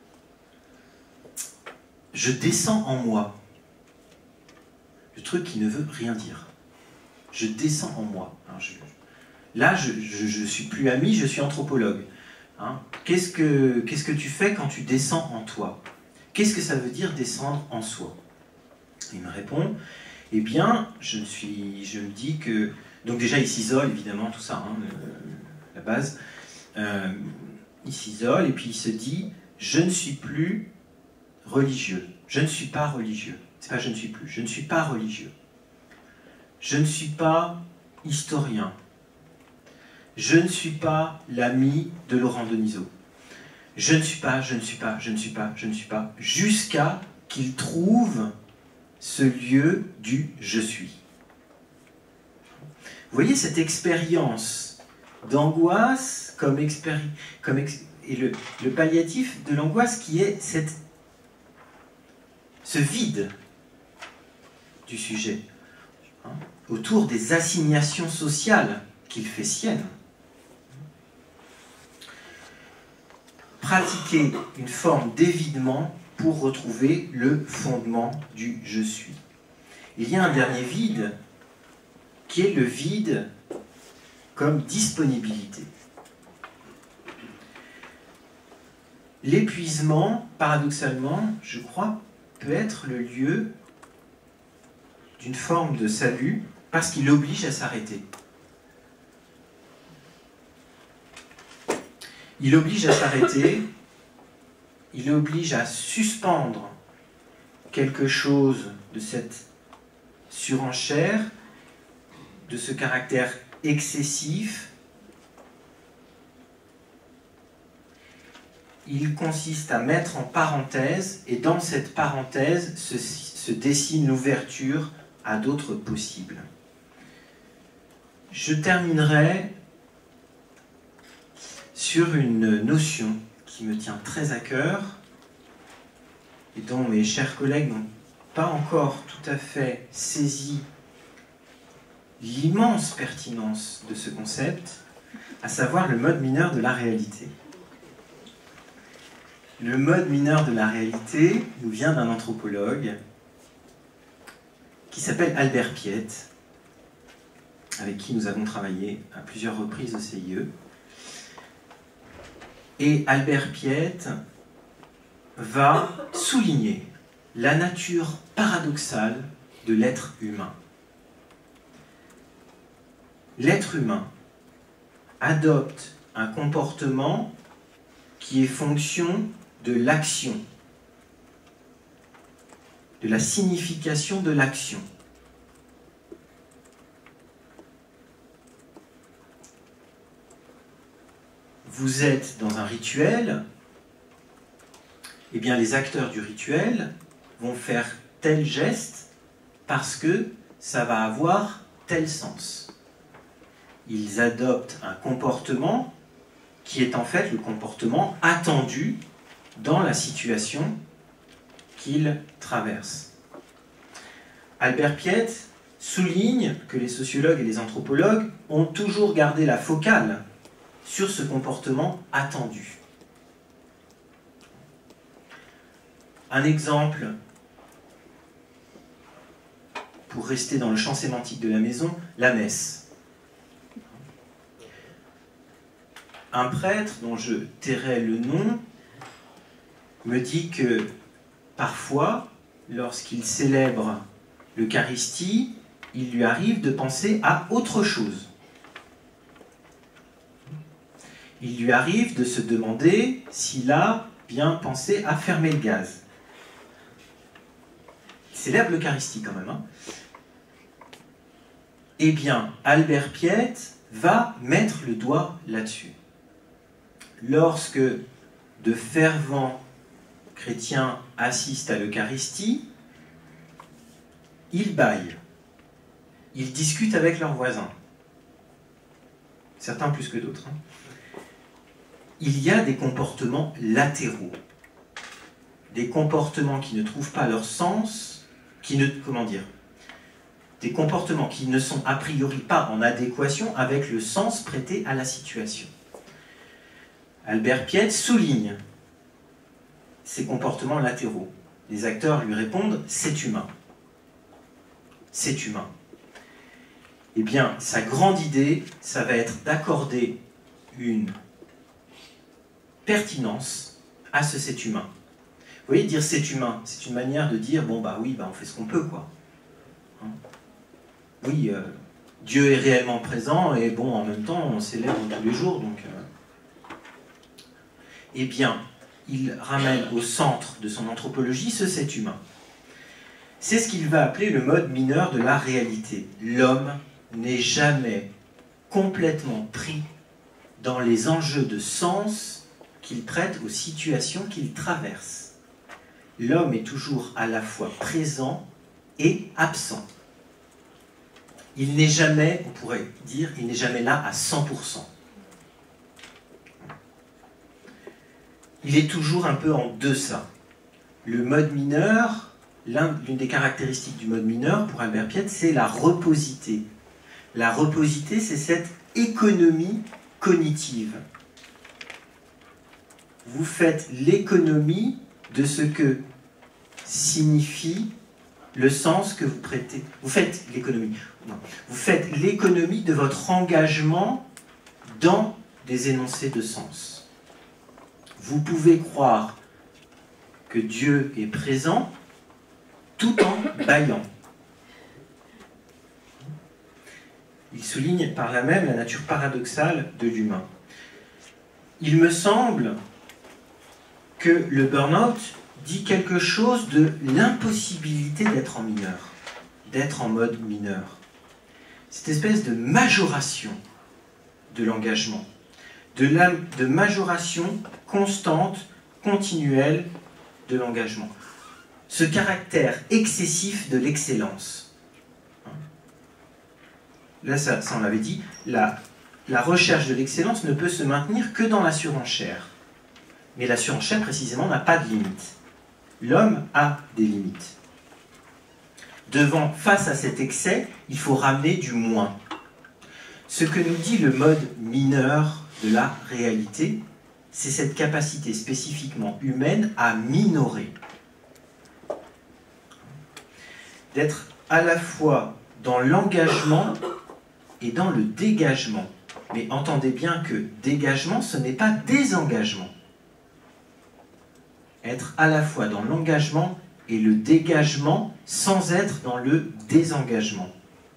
je descends en moi. Le truc qui ne veut rien dire. Je descends en moi. Alors je, là, je ne suis plus ami, je suis anthropologue. Hein, qu'est-ce que, qu'est-ce que tu fais quand tu descends en toi? Qu'est-ce que ça veut dire descendre en soi? Il me répond, eh bien, je, suis, je me dis que... Donc déjà, il s'isole, évidemment, tout ça, hein, le, la base. Euh, il s'isole, et puis il se dit, je ne suis plus religieux. Je ne suis pas religieux. C'est pas je ne suis plus, je ne suis pas religieux. Je ne suis pas historien. Je ne suis pas l'ami de Laurent Denisot. Je ne suis pas, je ne suis pas, je ne suis pas, je ne suis pas, jusqu'à qu'il trouve ce lieu du « je suis ». Vous voyez cette expérience d'angoisse comme expérience, comme ex et le, le palliatif de l'angoisse qui est cette, ce vide du sujet, hein, autour des assignations sociales qu'il fait siennes. Pratiquer une forme d'évidement pour retrouver le fondement du « je suis ». Il y a un dernier vide qui est le vide comme disponibilité. L'épuisement, paradoxalement, je crois, peut être le lieu d'une forme de salut parce qu'il oblige à s'arrêter. Il oblige à s'arrêter, il oblige à suspendre quelque chose de cette surenchère, de ce caractère excessif. Il consiste à mettre en parenthèse, et dans cette parenthèse se, se dessine l'ouverture à d'autres possibles. Je terminerai sur une notion qui me tient très à cœur et dont mes chers collègues n'ont pas encore tout à fait saisi l'immense pertinence de ce concept, à savoir le mode mineur de la réalité. Le mode mineur de la réalité nous vient d'un anthropologue qui s'appelle Albert Piet, avec qui nous avons travaillé à plusieurs reprises au C I E. Et Albert Piet va souligner la nature paradoxale de l'être humain. L'être humain adopte un comportement qui est fonction de l'action, de la signification de l'action. Vous êtes dans un rituel, eh bien les acteurs du rituel vont faire tel geste parce que ça va avoir tel sens. Ils adoptent un comportement qui est en fait le comportement attendu dans la situation qu'ils traversent. Albert Piet souligne que les sociologues et les anthropologues ont toujours gardé la focale sur ce comportement attendu. Un exemple, pour rester dans le champ sémantique de la maison, la messe. un prêtre, dont je tairai le nom, me dit que parfois, lorsqu'il célèbre l'Eucharistie, il lui arrive de penser à autre chose. Il lui arrive de se demander s'il a bien pensé à fermer le gaz. Il célèbre l'Eucharistie quand même. Hein. Eh bien, Albert Piet va mettre le doigt là-dessus. Lorsque de fervents chrétiens assistent à l'Eucharistie, ils bâillent. Ils discutent avec leurs voisins. Certains plus que d'autres. Hein. Il y a des comportements latéraux. Des comportements qui ne trouvent pas leur sens, qui ne... Comment dire ? Des comportements qui ne sont a priori pas en adéquation avec le sens prêté à la situation. Albert Piet souligne ces comportements latéraux. Les acteurs lui répondent « c'est humain ». C'est humain. Eh bien, sa grande idée, ça va être d'accorder une pertinence à ce c'est humain. Vous voyez, dire c'est humain, c'est une manière de dire, bon bah oui, bah on fait ce qu'on peut, quoi. Hein? Oui, euh, Dieu est réellement présent, et bon, en même temps, on célèbre tous les jours, donc... Euh... Eh bien, il ramène au centre de son anthropologie ce c'est humain. C'est ce qu'il va appeler le mode mineur de la réalité. L'homme n'est jamais complètement pris dans les enjeux de sens qu'il prête aux situations qu'il traverse. L'homme est toujours à la fois présent et absent. Il n'est jamais, on pourrait dire, il n'est jamais là à cent pour cent. Il est toujours un peu en deçà. Le mode mineur, l'une des caractéristiques du mode mineur, pour Albert Piet, c'est la reposité. La reposité, c'est cette économie cognitive. Vous faites l'économie de ce que signifie le sens que vous prêtez. Vous faites l'économie. Non. Vous faites l'économie de votre engagement dans des énoncés de sens. Vous pouvez croire que Dieu est présent tout en bâillant. Il souligne par là même la nature paradoxale de l'humain. Il me semble que le burn-out dit quelque chose de l'impossibilité d'être en mineur, d'être en mode mineur. Cette espèce de majoration de l'engagement, de, la, de majoration constante, continuelle de l'engagement. Ce caractère excessif de l'excellence. Là, ça, ça on l'avait dit, la, la recherche de l'excellence ne peut se maintenir que dans la surenchère. Mais la surenchère, précisément, n'a pas de limite. L'homme a des limites. Devant, face à cet excès, il faut ramener du moins. Ce que nous dit le mode mineur de la réalité, c'est cette capacité spécifiquement humaine à minorer. D'être à la fois dans l'engagement et dans le dégagement. Mais entendez bien que dégagement, ce n'est pas désengagement. Être à la fois dans l'engagement et le dégagement sans être dans le désengagement.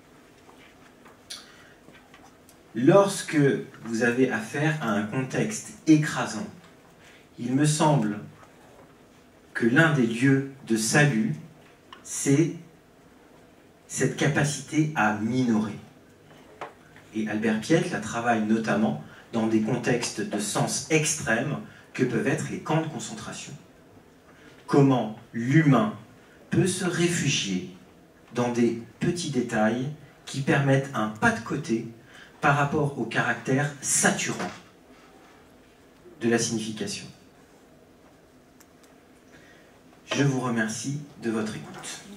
Lorsque vous avez affaire à un contexte écrasant, il me semble que l'un des lieux de salut, c'est cette capacité à minorer. Et Albert Piet la travaille notamment dans des contextes de sens extrême que peuvent être les camps de concentration. Comment l'humain peut se réfugier dans des petits détails qui permettent un pas de côté par rapport au caractère saturant de la signification. Je vous remercie de votre écoute.